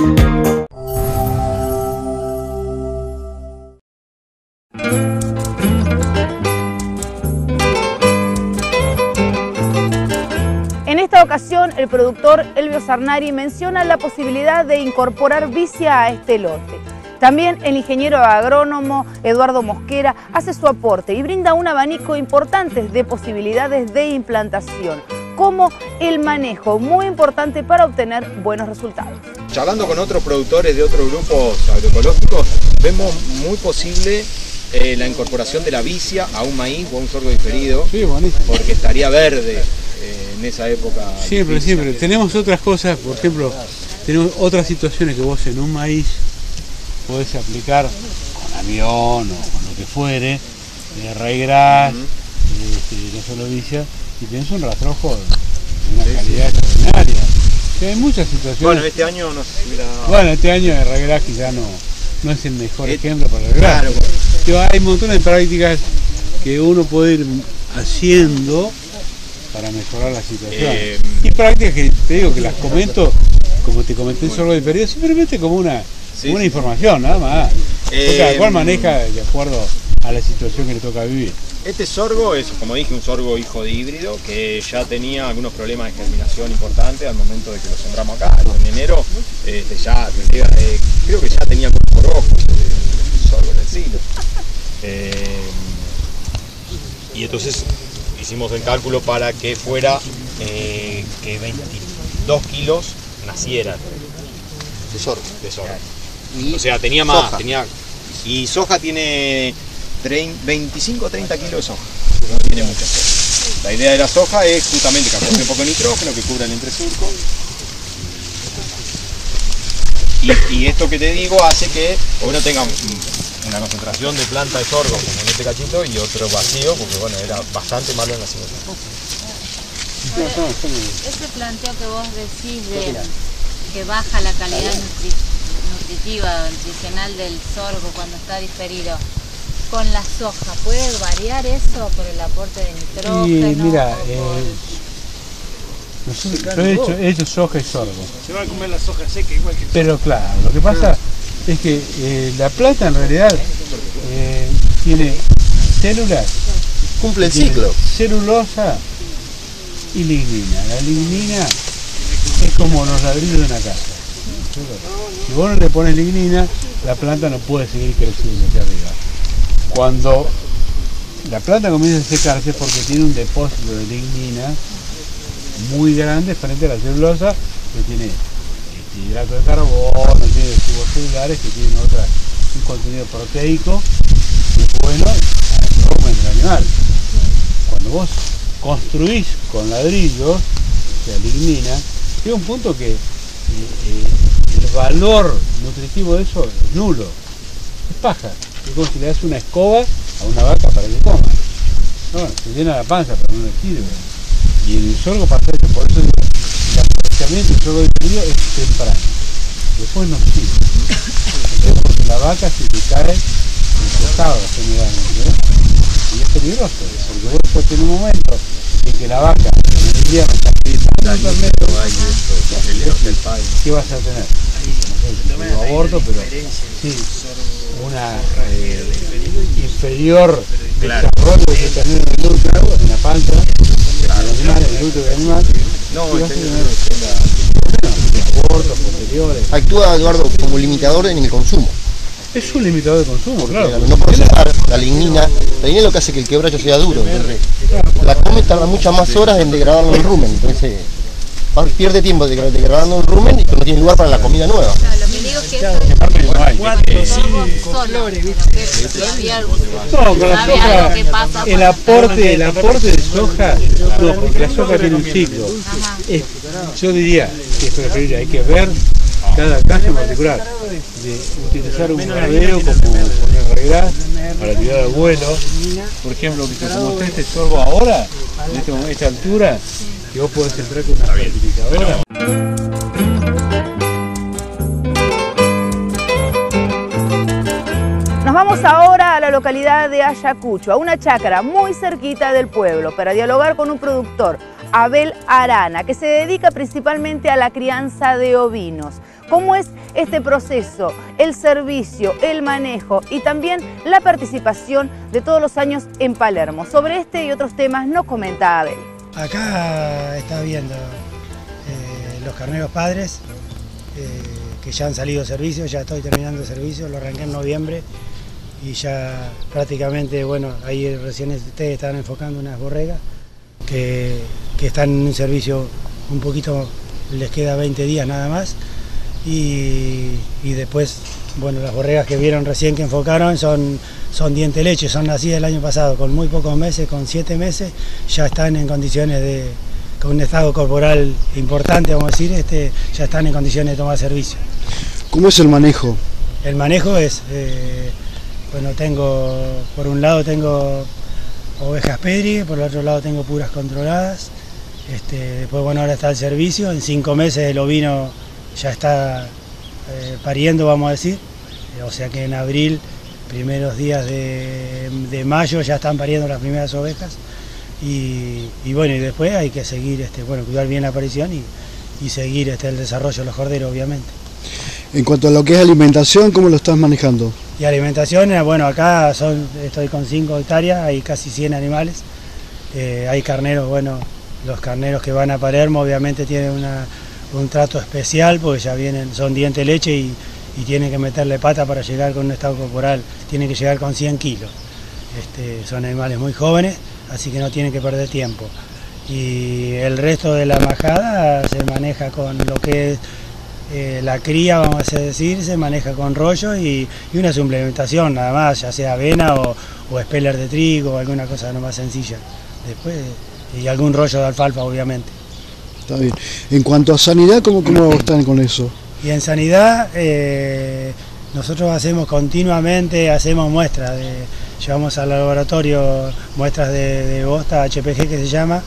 En esta ocasión, el productor Elvio Sarnari menciona la posibilidad de incorporar vicia a este lote. También el ingeniero agrónomo Eduardo Mosquera hace su aporte y brinda un abanico importante de posibilidades de implantación, como el manejo, muy importante para obtener buenos resultados. Charlando con otros productores de otros grupos agroecológicos, vemos muy posible la incorporación de la vicia a un maíz o a un sorgo diferido, sí, porque estaría verde en esa época. Siempre. Tenemos otras cosas, por ejemplo, tenemos otras situaciones que vos en un maíz podés aplicar con avión o con lo que fuere, raigras, no solo vicia, y tenés un rastrojo de una calidad extraordinaria. Hay muchas situaciones. Bueno, este año no sé si hubiera... Bueno, este año de raigras quizá no es el mejor ejemplo para el grano. Claro. Hay un montón de prácticas que uno puede ir haciendo para mejorar la situación. Y prácticas que te digo que las comento, como te comenté en sorgo diferido, simplemente como una información, nada más. Porque cada cual maneja de acuerdo a la situación que le toca vivir. Este sorgo es, como dije, un sorgo hijo de híbrido que ya tenía algunos problemas de germinación importantes al momento de que lo sembramos acá. En enero creo que ya tenía por ojo el sorgo en el silo. Y entonces hicimos el cálculo para que fuera que 22 kilos nacieran de sorgo. O sea, tenía más, y soja tiene 25 o 30 kilos de soja, no tiene mucha soja. La idea de la soja es justamente que aporte un poco de nitrógeno, que cubra el entresurco. Y esto que te digo hace que uno tenga una concentración de planta de sorgo, como en este cachito, y otro vacío, porque bueno, era bastante malo en la siembra. Ese planteo que vos decís de que baja la calidad nutritiva o nutricional del sorgo cuando está diferido, con la soja, ¿puede variar eso por el aporte de nitrógeno? Y mira, yo he hecho soja y sorgo. Se va a comer la soja seca igual que... Pero claro, lo que pasa es que la planta en realidad tiene células. Cumple el ciclo. Celulosa y lignina. La lignina es como los ladrillos de una casa. Si vos no le pones lignina, la planta no puede seguir creciendo hacia arriba. Cuando la planta comienza a secarse es porque tiene un depósito de lignina muy grande frente a la celulosa, que tiene hidrato de carbono, tiene jugos celulares, que tienen un contenido proteico que es bueno al volumen del animal. Cuando vos construís con ladrillos, o sea, lignina, llega un punto que el valor nutritivo de eso es nulo, es paja. Es como si le das una escoba a una vaca para que coma. No, se llena la panza, pero no le sirve. Y en el sorgo pasa eso, por eso digo, el aprovechamiento del sorgo diferido es temprano. Después no sirve. Porque la vaca se te cae en costado generalmente, ¿no? Y es peligroso, porque vos estás en un momento en que la vaca en el invierno está pidiendo ¿qué vas a tener? No sé, aborto, pero sí, una inferior desarrollo de tener en el glúteo, en la panza, en el animal, en el glúteo del animal. No, abortos posteriores. Actúa, Eduardo, como limitador en el consumo. Es un limitador de consumo, claro. No procesar la lignina es lo que hace que el quebracho sea duro. Entonces, la come tarda muchas más horas en degradarlo en rumen. Entonces, pierde tiempo degradando en rumen y no tiene lugar para la comida nueva. Lo que digo es que eso no, con la soja, el aporte de soja, no, porque la soja tiene un ciclo. Yo diría que es preferible, hay que ver cada caso en particular, de utilizar un granero como poner reglas para actividad de vuelo, por ejemplo, como está este sorgo ahora, en esta altura, que vos podés entrar con una fertilizadora. Nos vamos ahora a la localidad de Ayacucho, a una chacra muy cerquita del pueblo, para dialogar con un productor, Abel Arana, que se dedica principalmente a la crianza de ovinos. ¿Cómo es este proceso, el servicio, el manejo y también la participación de todos los años en Palermo? Sobre este y otros temas nos comenta Abel. Acá está viendo los carneros padres que ya han salido de servicio, ya estoy terminando el servicio, lo arranqué en noviembre y ya prácticamente, bueno, ahí recién ustedes están enfocando unas borregas que están en un servicio un poquito, les queda 20 días nada más y después, bueno, las borregas que vieron recién que enfocaron son diente leche, son nacidas el año pasado, con muy pocos meses, con 7 meses, ya están en condiciones con un estado corporal importante, vamos a decir, ya están en condiciones de tomar servicio. ¿Cómo es el manejo? El manejo es, bueno, por un lado tengo ovejas Pedri, por el otro lado tengo puras controladas, después bueno, ahora está el servicio, en 5 meses el ovino ya está pariendo, vamos a decir, o sea que en abril, primeros días de mayo ya están pariendo las primeras ovejas y bueno, y después hay que seguir, bueno, cuidar bien la aparición y seguir el desarrollo de los corderos, obviamente. En cuanto a lo que es alimentación, ¿cómo lo estás manejando? Y alimentación, bueno, acá estoy con 5 hectáreas, hay casi 100 animales, hay carneros, bueno, los carneros que van a Palermo obviamente tienen un trato especial porque ya son diente leche y tienen que meterle pata para llegar con un estado corporal, tienen que llegar con 100 kilos. Son animales muy jóvenes, así que no tienen que perder tiempo. Y el resto de la majada se maneja con lo que es La cría, vamos a decir, se maneja con rollo y una suplementación nada más, ya sea avena o speller de trigo o alguna cosa no más sencilla. Después, y algún rollo de alfalfa, obviamente. Está bien. En cuanto a sanidad, ¿cómo están con eso? Y en sanidad, nosotros hacemos continuamente, muestras, llevamos al laboratorio muestras de bosta HPG que se llama,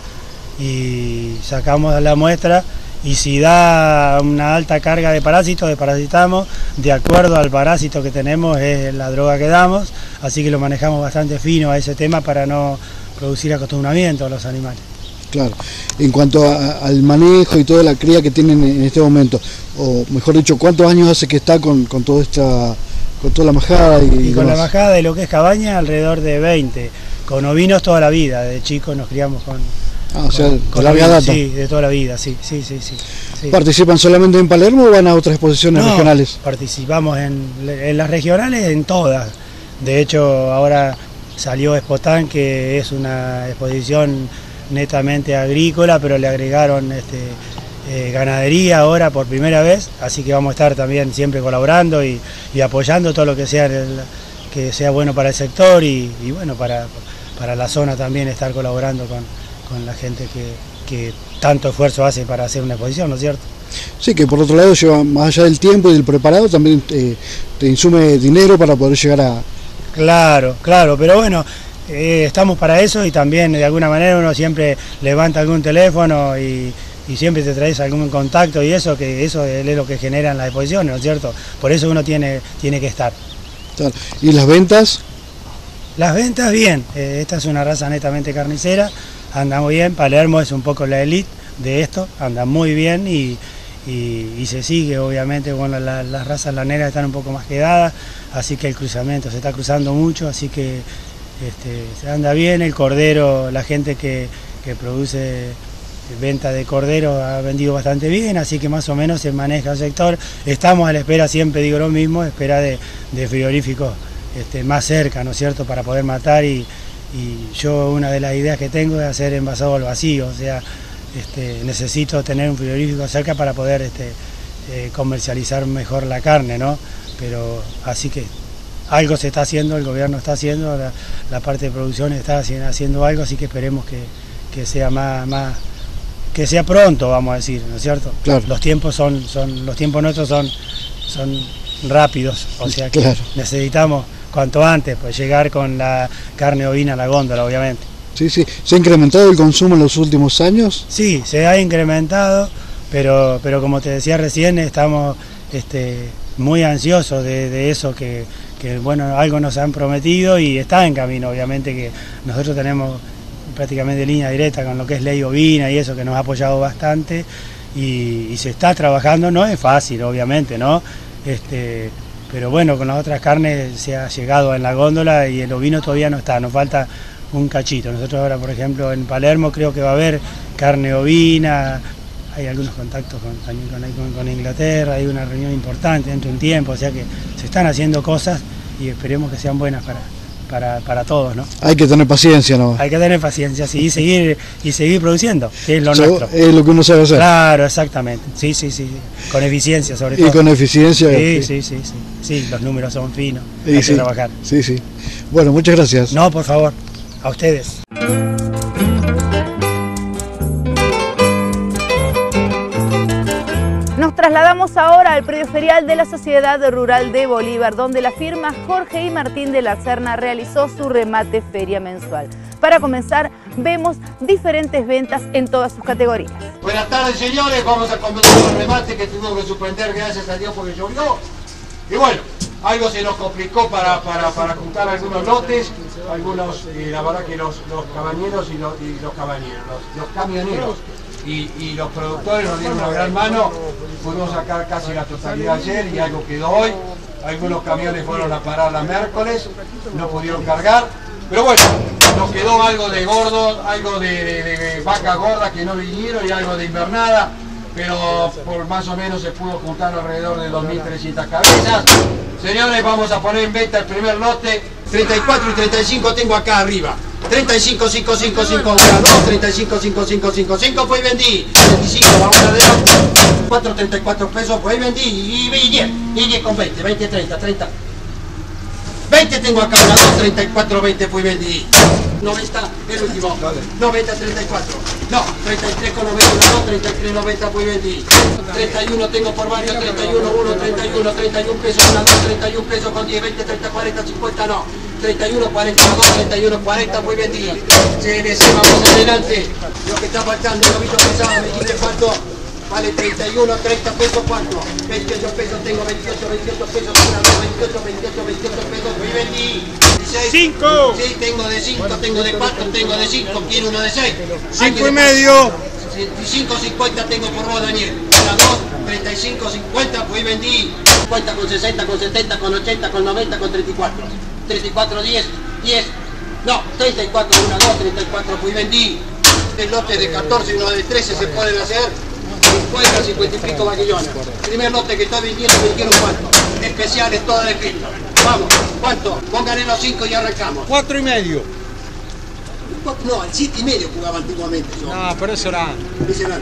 y sacamos la muestra. Y si da una alta carga de parásitos, desparasitamos, de acuerdo al parásito que tenemos es la droga que damos, así que lo manejamos bastante fino a ese tema para no producir acostumbramiento a los animales. Claro, en cuanto al manejo y toda la cría que tienen en este momento, o mejor dicho, ¿cuántos años hace que está con toda la majada? Y con la majada de lo que es cabaña alrededor de 20, con ovinos toda la vida, de chicos nos criamos con... o sea, de larga data. Sí, de toda la vida, sí. ¿Participan solamente en Palermo o van a otras exposiciones regionales? Participamos en las regionales, en todas. De hecho, ahora salió Expotán, que es una exposición netamente agrícola, pero le agregaron ganadería ahora por primera vez, así que vamos a estar también siempre colaborando y apoyando todo lo que sea, que sea bueno para el sector y bueno, para la zona también estar colaborando con la gente que tanto esfuerzo hace para hacer una exposición, ¿no es cierto? Sí, que por otro lado lleva, más allá del tiempo y del preparado, también te insume dinero para poder llegar a... Claro, pero bueno, estamos para eso y también de alguna manera uno siempre levanta algún teléfono y siempre te traes algún contacto y eso es lo que generan las exposiciones, ¿no es cierto? Por eso uno tiene que estar. Claro. ¿Y las ventas? Las ventas bien, esta es una raza netamente carnicera, anda muy bien, Palermo es un poco la elite de esto, anda muy bien y se sigue obviamente, bueno, las razas laneras están un poco más quedadas, así que el cruzamiento se está cruzando mucho, así que se anda bien, el cordero, la gente que produce venta de cordero ha vendido bastante bien, así que más o menos se maneja el sector, estamos a la espera, siempre digo lo mismo, espera de frigoríficos más cerca, ¿no es cierto?, para poder matar y yo una de las ideas que tengo es hacer envasado al vacío, o sea, necesito tener un frigorífico cerca para poder comercializar mejor la carne, ¿no? Pero así que algo se está haciendo, el gobierno está haciendo, la parte de producción está haciendo algo, así que esperemos que sea más que sea pronto, vamos a decir, ¿no es cierto? Claro. Los tiempos los tiempos nuestros son rápidos, o sea que claro, necesitamos cuanto antes pues llegar con la carne ovina a la góndola, obviamente. Sí, ¿se ha incrementado el consumo en los últimos años? Sí, se ha incrementado, pero como te decía recién, estamos muy ansiosos de eso que bueno, algo nos han prometido y está en camino, obviamente que nosotros tenemos prácticamente línea directa con lo que es ley ovina y eso que nos ha apoyado bastante y se está trabajando, no es fácil obviamente, ¿no? Pero bueno, con las otras carnes se ha llegado en la góndola y el ovino todavía no está, nos falta un cachito. Nosotros ahora, por ejemplo, en Palermo creo que va a haber carne ovina, hay algunos contactos también con Inglaterra, hay una reunión importante dentro de un tiempo, o sea que se están haciendo cosas y esperemos que sean buenas para todos, ¿no? Hay que tener paciencia, ¿no? Hay que tener paciencia, sí, y seguir produciendo, que es lo nuestro. Es lo que uno sabe hacer. Claro, exactamente, sí, con eficiencia sobre todo. Y con eficiencia. Sí, los números son finos, hay que trabajar. Sí. Bueno, muchas gracias. No, por favor, a ustedes. Nos trasladamos ahora al predio ferial de la Sociedad Rural de Bolívar, donde la firma Jorge y Martín de la Serna realizó su remate feria mensual. Para comenzar, vemos diferentes ventas en todas sus categorías. Buenas tardes, señores. Vamos a comenzar el remate que tuvimos que suspender, gracias a Dios, porque llovió. Y bueno, algo se nos complicó para juntar algunos lotes, algunos, la verdad que los cabañeros y los camioneros y los productores nos dieron una gran mano, pudimos sacar casi la totalidad ayer y algo quedó hoy, algunos camiones fueron a parar la miércoles, no pudieron cargar, pero bueno, nos quedó algo de gordo, algo de vaca gorda que no vinieron y algo de invernada, pero por más o menos se pudo juntar alrededor de 2.300 cabezas. Señores, vamos a poner en venta el primer lote, 34 y 35 tengo acá arriba. 35, 5, 5, 5, 1, 2, 35, 5, 5, 5, 5, pues vendí. 25, vamos a ver. 34, 34 pesos, pues vendí y 10 con 20, 20, 30, 30. 20 tengo acá, una 2, 34, 20 fui vendí. 90, el último. 90, 34. No, 33 con 90, una 2, 33, 90 fui vendí. 31 tengo por varios, 31, 1, 31, 31 pesos, una 2, 31 pesos con 10, 20, 30, 40, 50, no. 31, 40, 2, 31, 40 fui vendí. CNC, vamos adelante. Lo que está faltando, lo visto pesado, me dijiste cuánto. Vale 31, 30 pesos, ¿cuánto? 28 pesos, tengo 28, 28 pesos, una 2, 28, 28, 28 pesos, fui vendí. 5. Sí, tengo de 5, tengo de 4, tengo de 5, quiero uno de 6. 5 y medio. 25, 50 tengo por vos, Daniel. Una 2, 35, 50, fui vendí. 50 con 60, con 70, con 80, con 90, con 34. 34, 10, 10. No, 34, una 2, 34, fui vendí. El lote de 14 y uno de 13 se pueden hacer. 50, 50 y pico vaquillones. Primer lote que estoy vendiendo, me dijeron cuánto. Especiales, todo de Cristo. Vamos, ¿cuánto? Pónganle los 5 y arrancamos. 4 y medio. No, al 7 y medio jugaba antiguamente yo. No, pero eso era antes.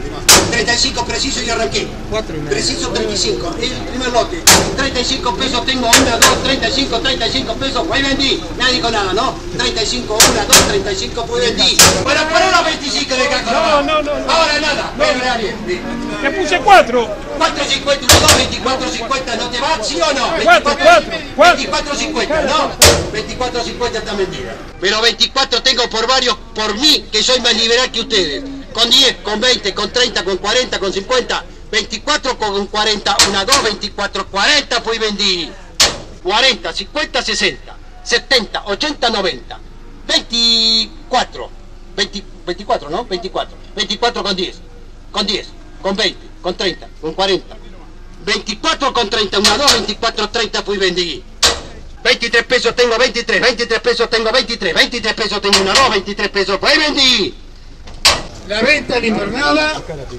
35 preciso y arranqué. 4 y medio. Preciso 35. El primer lote. 35 pesos tengo, una, 2, 35, 35 pesos. Ahí vendí. Nadie dijo nada, ¿no? 35, una, 2, 35, pues vendí. Bueno, poné los 25 de caco. No. Ahora nada. Te puse 4. 4.50, 1, 2, 24.50, ¿no te va? ¿Sí o no? 24.50, ¿no? 24.50 está vendida. Pero 24 tengo por varios, por mí, que soy más liberal que ustedes. Con 10, con 20, con 30, con 40, con 50. 24 con 40, una, 2, 24, 40, pues vendí. 40, 50, 60, 70, 80, 90. 24, 24, ¿no? 24. 24 con 10, con 10, con 20, con 30, con 40. 24 con 30, una, 2, 24, 30, pues vendí. 23 pesos tengo, 23, 23 pesos tengo, 23, 23 pesos tengo, una, 2, 23 pesos, pues vendí. La venta de la invernada.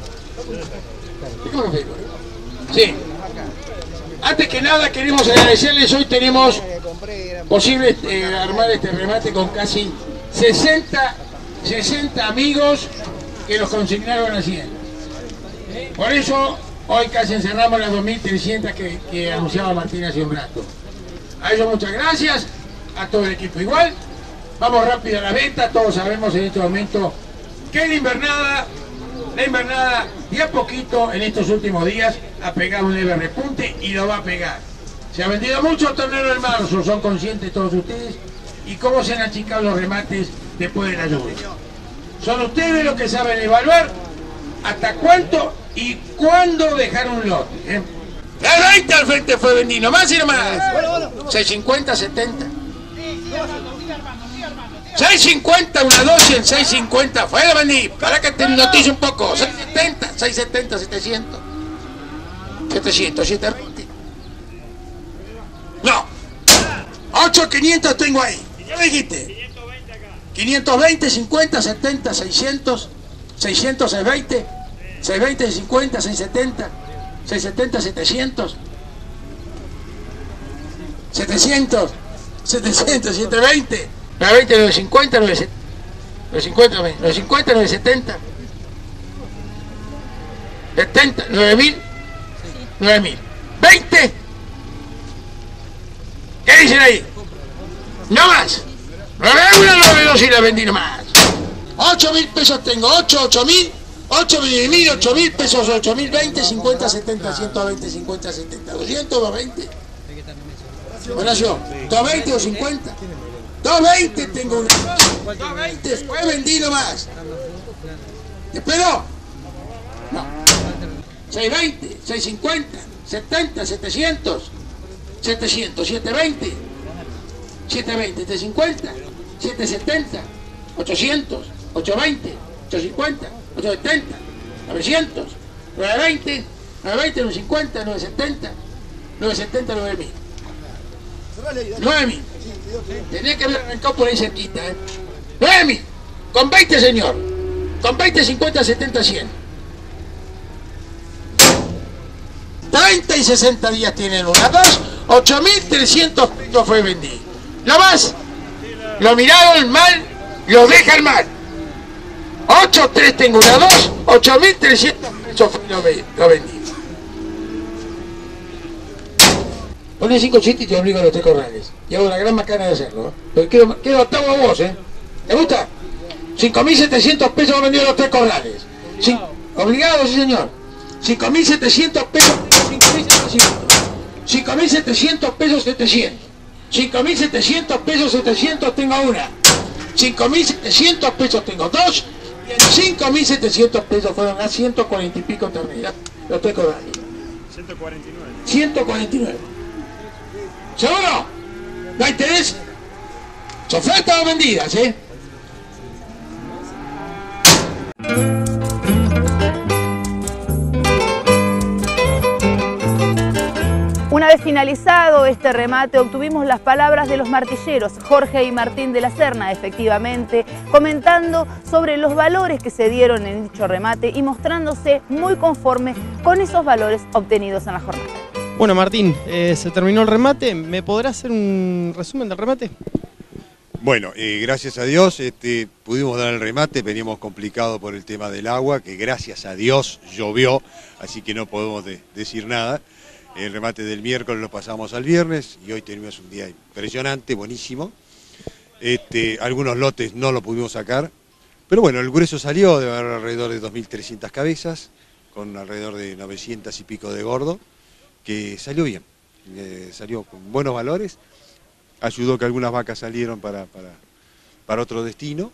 Sí. Antes que nada queremos agradecerles, hoy tenemos posible armar este remate con casi 60 amigos que nos consignaron haciendas. Por eso hoy casi encerramos las 2.300 que anunciaba Martín hace un rato. A ellos muchas gracias, a todo el equipo igual. Vamos rápido a la venta, todos sabemos en este momento que la invernada de a poquito en estos últimos días ha pegado un leve repunte y lo va a pegar. Se ha vendido mucho tornero en marzo, son conscientes todos ustedes, y cómo se han achicado los remates después de la lluvia. Son ustedes los que saben evaluar hasta cuánto y cuándo dejar un lote. La 20 al frente fue vendido, más y más. 650, 70. 650, una 12 en 650, fue de venir, para que te notice un poco. 670, 670, 700. 700, 720. No. 8500 tengo ahí. ¿Qué me dijiste? 520, 50, 70, 600, 600, 620, 620, 50, 670, 670, 700, 700, 700, 720, 920, 950, 950, 950, 970, 70, 9000, 9000, 20. ¿Qué dicen ahí? No más. 91, 92 y la vendí nomás. 8.000 pesos tengo, 8.000, 8.000, 8.000 pesos, 8.000, 20, 50, 70, 120, 50, 70, 200, 220. Bueno, yo, 220 o 50. 220 tengo una. 220, fue vendido más. ¿Te espero? No. 620, 650, 70, 700, 700, 720, 720, 750, 770, 800, 820, 850, 870, 900, 920, 920, 950, 970, 970, 9000. 9000. Tenía que haber arrancado por ahí cerquita, 9000. Con 20, señor. Con 20, 50, 70, 100. 30 y 60 días tienen una, 2, 8.300 pesos fue vendido. Lo más, lo miraron mal, lo dejan mal. 8, 3 tengo una, 2, 8.300 pesos fue lo vendido. Poné 5 chistes y te obligo a los 3 corrales. Y hago una gran macana de hacerlo, ¿eh? Pero quiero octavo a vos, ¿eh? ¿Te gusta? 5.700 pesos vendido los 3 corrales. Obligado, sí señor. 5.700 pesos, 5.700 pesos 700. 5.700 pesos 700 tengo una. 5.700 pesos tengo 2. Y en 5.700 pesos fueron a 140 y pico terneras. Los 3 corrales. 149. 149. ¿Seguro? ¿No hay interés? ¿Ofertas o vendidas, eh? Una vez finalizado este remate, obtuvimos las palabras de los martilleros, Jorge y Martín de la Serna, efectivamente, comentando sobre los valores que se dieron en dicho remate y mostrándose muy conformes con esos valores obtenidos en la jornada. Bueno, Martín, se terminó el remate. ¿Me podrás hacer un resumen del remate? Bueno, gracias a Dios pudimos dar el remate, veníamos complicados por el tema del agua, que gracias a Dios llovió, así que no podemos decir nada. El remate del miércoles lo pasamos al viernes y hoy tenemos un día impresionante, buenísimo. Algunos lotes no lo pudimos sacar, pero bueno, el grueso salió de haber alrededor de 2.300 cabezas, con alrededor de 900 y pico de gordo, que salió bien, salió con buenos valores, ayudó que algunas vacas salieron para otro destino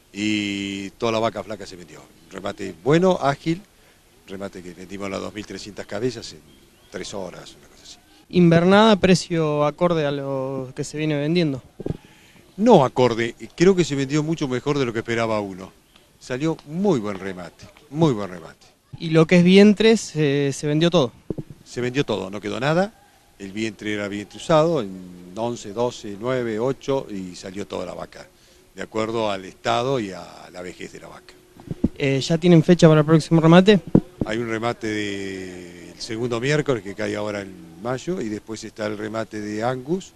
y toda la vaca flaca se vendió. Remate bueno, ágil, remate que vendimos las 2.300 cabezas en 3 horas, una cosa así. Invernada, precio acorde a lo que se viene vendiendo. No acorde, creo que se vendió mucho mejor de lo que esperaba uno. Salió muy buen remate, muy buen remate. ¿Y lo que es vientres, se vendió todo? Se vendió todo, no quedó nada. El vientre era vientre usado, en 11, 12, 9, 8 y salió toda la vaca, de acuerdo al estado y a la vejez de la vaca. ¿Ya tienen fecha para el próximo remate? Hay un remate del segundo miércoles que cae ahora en mayo y después está el remate de Angus,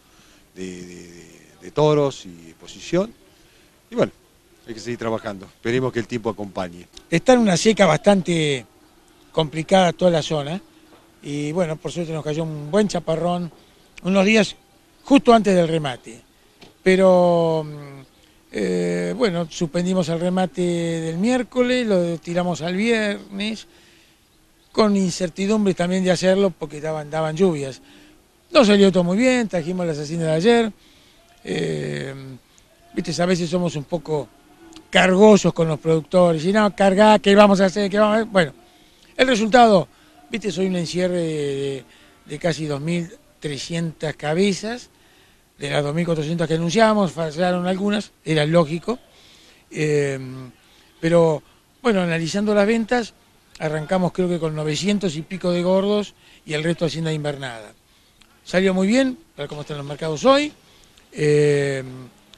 de toros y exposición. Y bueno, hay que seguir trabajando, esperemos que el tiempo acompañe. Está en una seca bastante complicada toda la zona y bueno, por suerte nos cayó un buen chaparrón unos días justo antes del remate. Pero bueno, suspendimos el remate del miércoles, lo tiramos al viernes, con incertidumbre también de hacerlo porque daban lluvias. No salió todo muy bien, trajimos las asesinas de ayer. Viste, a veces somos un poco cargosos con los productores, y no, cargá, ¿qué vamos a hacer? ¿Qué vamos a hacer? Bueno, el resultado, viste, soy un encierre de casi 2.300 cabezas, de las 2.400 que anunciamos, fallaron algunas, era lógico, pero bueno, analizando las ventas, arrancamos creo que con 900 y pico de gordos y el resto hacienda invernada. Salió muy bien, para cómo están los mercados hoy, la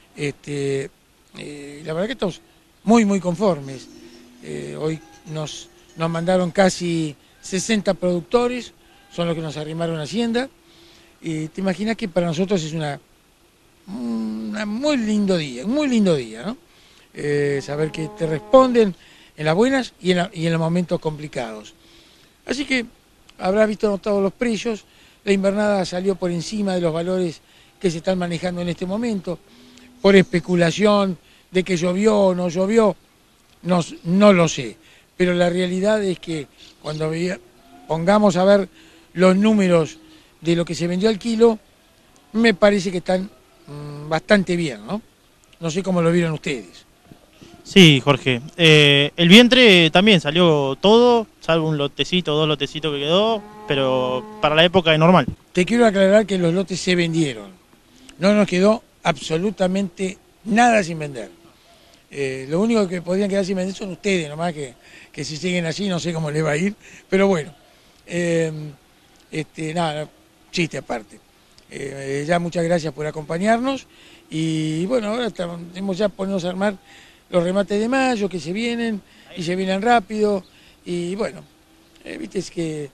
verdad que estamos muy conformes. Hoy nos mandaron casi 60 productores, son los que nos arrimaron a Hacienda, y te imaginas que para nosotros es un muy lindo día, ¿no? Saber que te responden en las buenas y en los momentos complicados. Así que habrás visto notado los precios, la invernada salió por encima de los valores que se están manejando en este momento, por especulación de que llovió o no llovió, no lo sé, pero la realidad es que cuando pongamos a ver los números de lo que se vendió al kilo, me parece que están bastante bien, ¿no? No sé cómo lo vieron ustedes. Sí, Jorge. El vientre también salió todo, salvo un lotecito, 2 lotecitos que quedó, pero para la época es normal. Te quiero aclarar que los lotes se vendieron. No nos quedó absolutamente nada sin vender. Lo único que podrían quedar sin vender son ustedes, nomás que si siguen así no sé cómo les va a ir, pero bueno, nada, chiste aparte. Ya muchas gracias por acompañarnos y bueno, ahora tenemos ya ponernos a armar los remates de mayo que se vienen y se vienen rápido y bueno, viste es que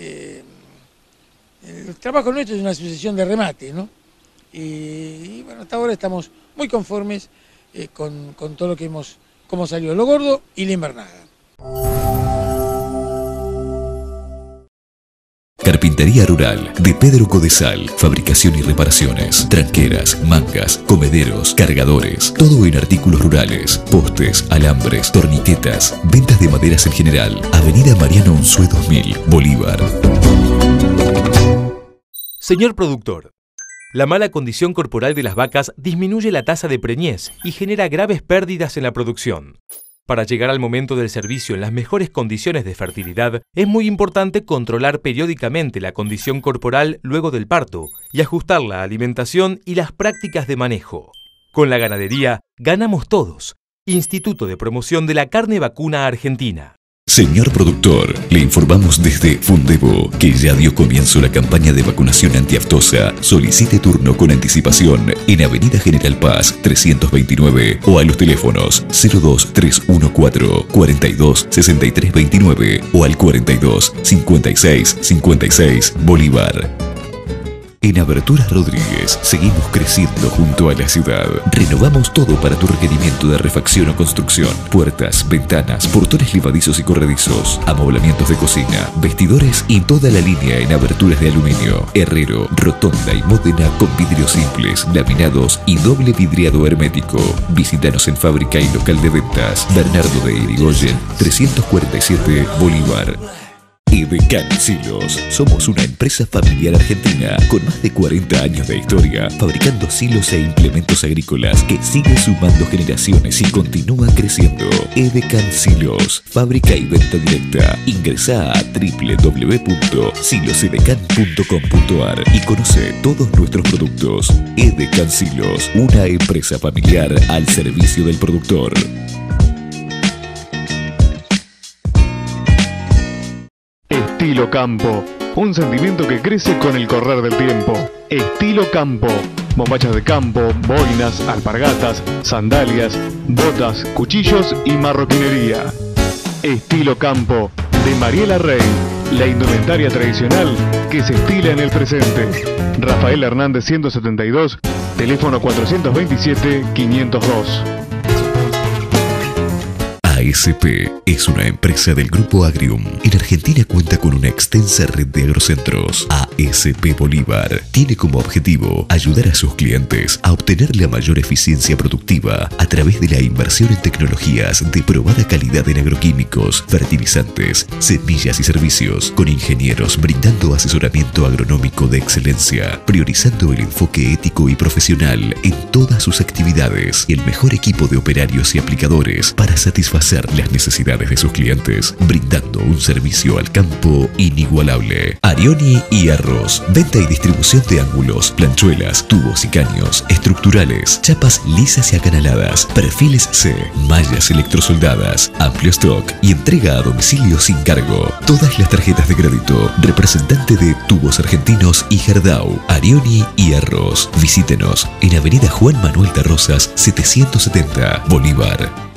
el trabajo nuestro es una sucesión de remates, ¿no? Y bueno, hasta ahora estamos muy conformes con todo lo que cómo salió lo gordo y la invernada. Carpintería rural de Pedro Codesal. Fabricación y reparaciones. Tranqueras, mangas, comederos, cargadores. Todo en artículos rurales. Postes, alambres, torniquetas. Ventas de maderas en general. Avenida Mariano Unzué 2000, Bolívar. Señor productor, la mala condición corporal de las vacas disminuye la tasa de preñez y genera graves pérdidas en la producción. Para llegar al momento del servicio en las mejores condiciones de fertilidad, es muy importante controlar periódicamente la condición corporal luego del parto y ajustar la alimentación y las prácticas de manejo. Con la ganadería, ganamos todos. Instituto de Promoción de la Carne Vacuna Argentina. Señor productor, le informamos desde Fundevo que ya dio comienzo la campaña de vacunación antiaftosa. Solicite turno con anticipación en Avenida General Paz 329 o a los teléfonos 02314 42 63 29 o al 42 56 56 Bolívar. En Aberturas Rodríguez seguimos creciendo junto a la ciudad. Renovamos todo para tu requerimiento de refacción o construcción. Puertas, ventanas, portones levadizos y corredizos, amoblamientos de cocina, vestidores y toda la línea en aberturas de aluminio, herrero, rotonda y módena con vidrios simples, laminados y doble vidriado hermético. Visítanos en fábrica y local de ventas Bernardo de Irigoyen 347 Bolívar. Edecan Silos. Somos una empresa familiar argentina con más de 40 años de historia, fabricando silos e implementos agrícolas que sigue sumando generaciones y continúa creciendo. Edecan Silos, fábrica y venta directa. Ingresá a www.silosedecan.com.ar y conoce todos nuestros productos. Edecan Silos, una empresa familiar al servicio del productor. Estilo Campo, un sentimiento que crece con el correr del tiempo. Estilo Campo, bombachas de campo, boinas, alpargatas, sandalias, botas, cuchillos y marroquinería. Estilo Campo, de Mariela Rey, la indumentaria tradicional que se estila en el presente. Rafael Hernández 172, teléfono 427-502. ASP es una empresa del Grupo Agrium. En Argentina cuenta con una extensa red de agrocentros. ASP Bolívar tiene como objetivo ayudar a sus clientes a obtener la mayor eficiencia productiva a través de la inversión en tecnologías de probada calidad en agroquímicos, fertilizantes, semillas y servicios, con ingenieros brindando asesoramiento agronómico de excelencia, priorizando el enfoque ético y profesional en todas sus actividades y el mejor equipo de operarios y aplicadores para satisfacer las necesidades de sus clientes, brindando un servicio al campo inigualable. Arioni Hierros, venta y distribución de ángulos, planchuelas, tubos y caños, estructurales, chapas lisas y acanaladas, perfiles C, mallas electrosoldadas, amplio stock y entrega a domicilio sin cargo. Todas las tarjetas de crédito. Representante de Tubos Argentinos y Gerdau. Arioni Hierros. Visítenos en Avenida Juan Manuel Tarrosas 770, Bolívar.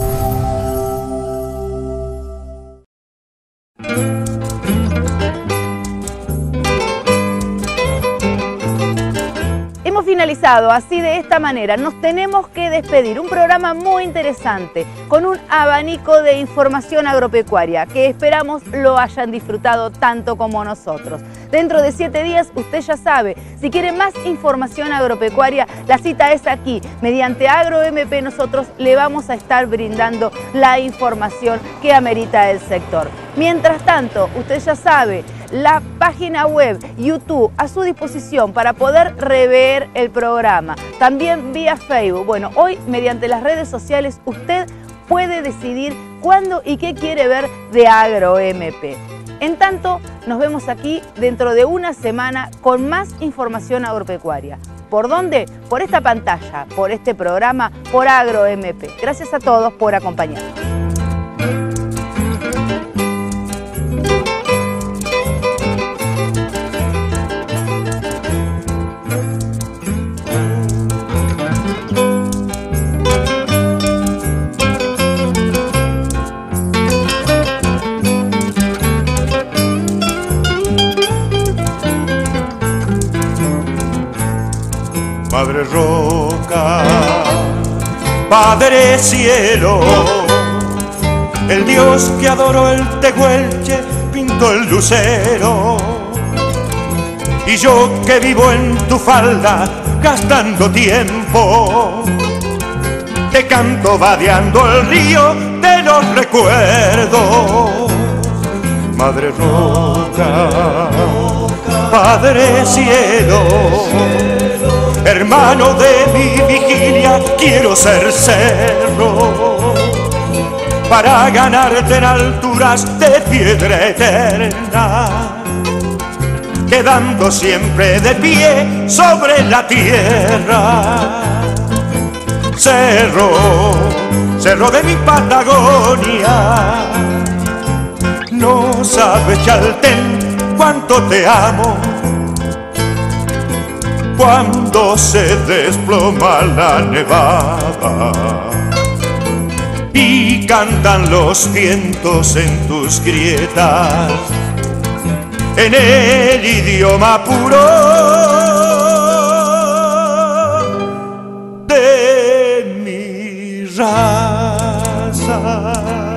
Hemos finalizado así, de esta manera. Nos tenemos que despedir. Un programa muy interesante, con un abanico de información agropecuaria que esperamos lo hayan disfrutado tanto como nosotros. Dentro de 7 días, usted ya sabe, si quiere más información agropecuaria, la cita es aquí. Mediante AgroMP nosotros le vamos a estar brindando la información que amerita el sector. Mientras tanto, usted ya sabe, la página web, YouTube, a su disposición para poder rever el programa. También vía Facebook. Bueno, hoy mediante las redes sociales usted puede decidir cuándo y qué quiere ver de AgroMP. En tanto, nos vemos aquí dentro de una semana con más información agropecuaria. ¿Por dónde? Por esta pantalla, por este programa, por AgroMP. Gracias a todos por acompañarnos. Madre Roca, Padre Cielo, el Dios que adoró el tehuelche pintó el lucero y yo que vivo en tu falda gastando tiempo, te canto vadeando el río de los recuerdos. Madre roca, Padre cielo, hermano de mi vigilia, quiero ser cerro para ganarte en alturas de piedra eterna, quedando siempre de pie sobre la tierra. Cerro, cerro de mi Patagonia, no sabes, Chaltén, cuánto te amo. Cuando se desploma la nevada y cantan los vientos en tus grietas, en el idioma puro de mi raza.